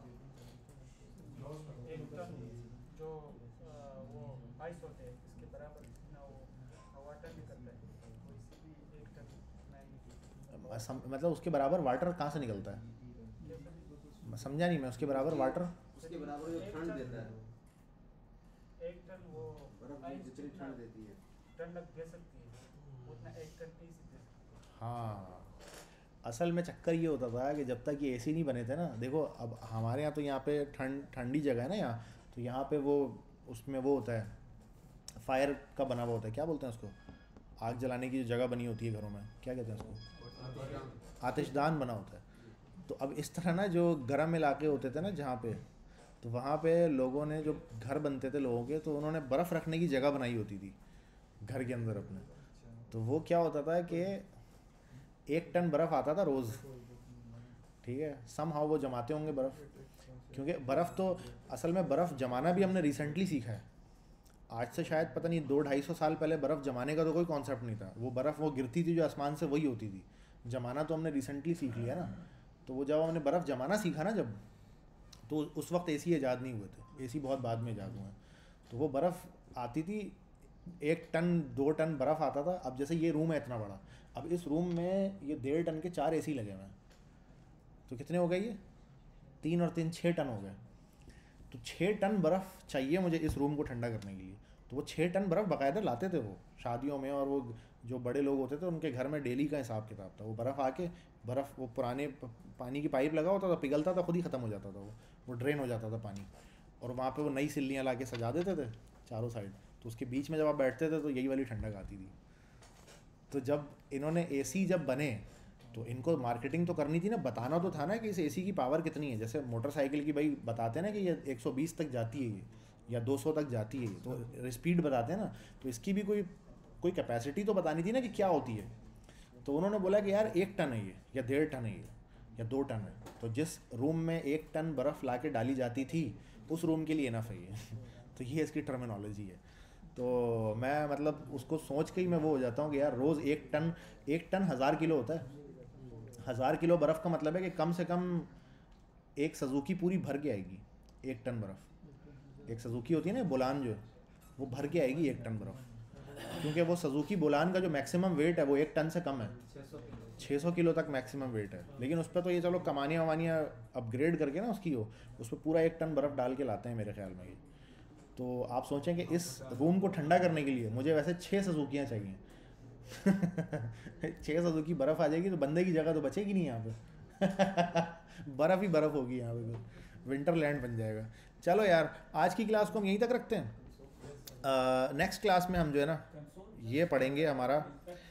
एक टन जो वो आइस होते हैं इसके बराबर ना, वो वाटर निकलता है, वो इसी भी 1 टन
मतलब उसके बराबर वाटर कहाँ से निकलता है? समझा नहीं मैं, उसके बराबर वाटर,
उसके बराबर जो ठंड देता है
1 टन वो
बर्फ की जितनी ठंड देती है
ठंडक दे सकती है उतना 1 टन एसी दे सकती है।
हाँ। असल में चक्कर ये होता था कि जब तक ये एसी नहीं बने थे ना, देखो अब हमारे यहाँ तो यहाँ पे ठंडी जगह है ना यहाँ, तो यहाँ पे वो उसमें वो होता है फायर का बना हुआ होता है, क्या बोलते हैं उसको, आग जलाने की जो जगह बनी होती है घरों में, क्या कहते हैं उसको, आतिशदान बना होता है। तो अब इस तरह ना जो गर्म इलाके होते थे ना जहाँ पे, तो वहाँ पे लोगों ने जो घर बनते थे लोगों के, तो उन्होंने बर्फ़ रखने की जगह बनाई होती थी घर के अंदर अपने। तो वो क्या होता था कि 1 टन बर्फ़ आता था रोज़, ठीक है। सम हाउ वो जमाते होंगे बर्फ़, क्योंकि बर्फ़ तो असल में बर्फ़ जमाना भी हमने रिसेंटली सीखा है। आज से शायद पता नहीं 200-250 साल पहले बर्फ़ जमाने का तो कोई कॉन्सेप्ट नहीं था। वो बर्फ़ वो गिरती थी जो आसमान से, वही होती थी। जमाना तो हमने रिसेंटली सीख लिया ना। तो वो जब हमने बर्फ़ जमाना सीखा ना जब, तो उस वक्त एसी ईजाद नहीं हुए थे, एसी बहुत बाद में ईजाद हुए हैं। तो वो बर्फ़ आती थी, 1 टन 2 टन बर्फ़ आता था। अब जैसे ये रूम है इतना बड़ा, अब इस रूम में ये 1.5 टन के 4 एसी लगे हुए हैं, तो कितने हो गए ये? 3 और 3 6 टन हो गए। तो 6 टन बर्फ़ चाहिए मुझे इस रूम को ठंडा करने के लिए। तो वो 6 टन बर्फ़ बाकायदा लाते थे वो शादियों में, और वो जो बड़े लोग होते थे उनके घर में डेली का हिसाब किताब था। वो बर्फ़ आके बर्फ़ वो पुराने पानी की पाइप लगा होता था, पिघलता था, खुद ही ख़त्म हो जाता था वो ड्रेन हो जाता था पानी, और वहाँ पे वो नई सिल्लियाँ ला के सजा देते थे चारों साइड। तो उसके बीच में जब आप बैठते थे तो यही वाली ठंडक आती थी। तो जब इन्होंने एसी जब बने तो इनको मार्केटिंग तो करनी थी ना, बताना तो था ना कि इस एसी की पावर कितनी है। जैसे मोटरसाइकिल की भाई बताते हैं ना कि ये 120 तक जाती है ये, या 200 तक जाती है ये, तो स्पीड बताते हैं ना। तो इसकी भी कोई कैपेसिटी तो बतानी थी ना कि क्या होती है। तो उन्होंने बोला कि यार 1 टन है ये, या 1.5 टन है ये, या 2 टन है। तो जिस रूम में 1 टन बर्फ़ ला के डाली जाती थी उस रूम के लिए इनफ है ये। तो ये इसकी टर्मिनोलॉजी है। तो मैं मतलब उसको सोच के ही मैं वो हो जाता हूँ कि यार रोज़ 1 टन 1000 किलो होता है। 1000 किलो बर्फ़ का मतलब है कि कम से कम एक सजुकी पूरी भर के आएगी 1 टन बर्फ़। एक सजुकी होती है ना बोलान, जो वो भर के आएगी 1 टन बर्फ़, क्योंकि वो सजुकी बोलान का जो मैक्सिमम वेट है वो 1 टन से कम है। 600 किलो तक मैक्सिमम वेट है। लेकिन उस पर तो ये चलो कमानियाँ वमानियाँ अपग्रेड करके ना उसकी हो, उस पर पूरा 1 टन बर्फ़ डाल के लाते हैं मेरे ख्याल में ये। तो आप सोचें कि इस रूम को ठंडा करने के लिए मुझे वैसे 6 सजुकियाँ चाहिए। 6 सजुकी बर्फ़ आ जाएगी तो बंदे की जगह तो बचेगी नहीं यहाँ पे। बर्फ़ ही बर्फ़ होगी यहाँ पे, तो विंटरलैंड बन जाएगा। चलो यार, आज की क्लास को हम यहीं तक रखते हैं। नेक्स्ट क्लास में हम जो है ना ये पढ़ेंगे हमारा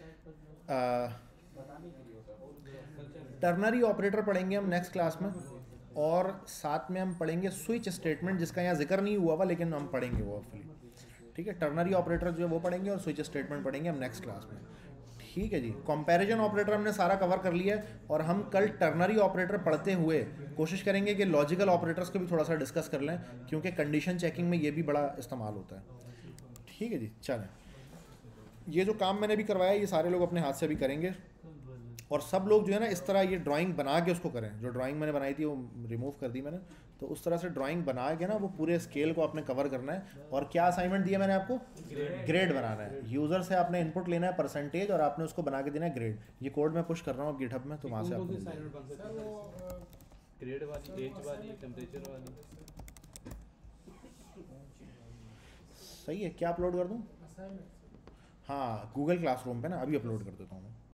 टर्नरी ऑपरेटर पढ़ेंगे हम नेक्स्ट क्लास में, और साथ में हम पढ़ेंगे स्विच स्टेटमेंट, जिसका यहाँ जिक्र नहीं हुआ हुआ लेकिन हम पढ़ेंगे वो ऑफली। ठीक है, टर्नरी ऑपरेटर जो है वो पढ़ेंगे और स्विच स्टेटमेंट पढ़ेंगे हम नेक्स्ट क्लास में। ठीक है जी, कंपैरिजन ऑपरेटर हमने सारा कवर कर लिया है, और हम कल टर्नरी ऑपरेटर पढ़ते हुए कोशिश करेंगे कि लॉजिकल ऑपरेटर्स को भी थोड़ा सा डिस्कस कर लें, क्योंकि कंडीशन चेकिंग में ये भी बड़ा इस्तेमाल होता है। ठीक है जी, चलें, ये जो काम मैंने भी करवाया ये सारे लोग अपने हाथ से भी करेंगे, और सब लोग जो है ना इस तरह ये ड्राइंग बना के उसको करें। जो ड्राइंग मैंने बनाई थी वो रिमूव कर दी मैंने, तो उस तरह से ड्राइंग बना के ना वो पूरे स्केल को आपने कवर करना है। और क्या असाइनमेंट दिया मैंने आपको? ग्रेड बनाना है। यूज़र से आपने इनपुट लेना है परसेंटेज, और आपने उसको बना के देना है ग्रेड। ये कोड मैं पुश कर रहा हूँ गिटहब में, तो वहाँ से आप
ग्रेड वाली, एज वाली, टेम्परेचर वाली।
सही है। क्या अपलोड कर दूँ? हाँ, गूगल क्लासरूम पे ना अभी अपलोड कर देता हूँ मैं।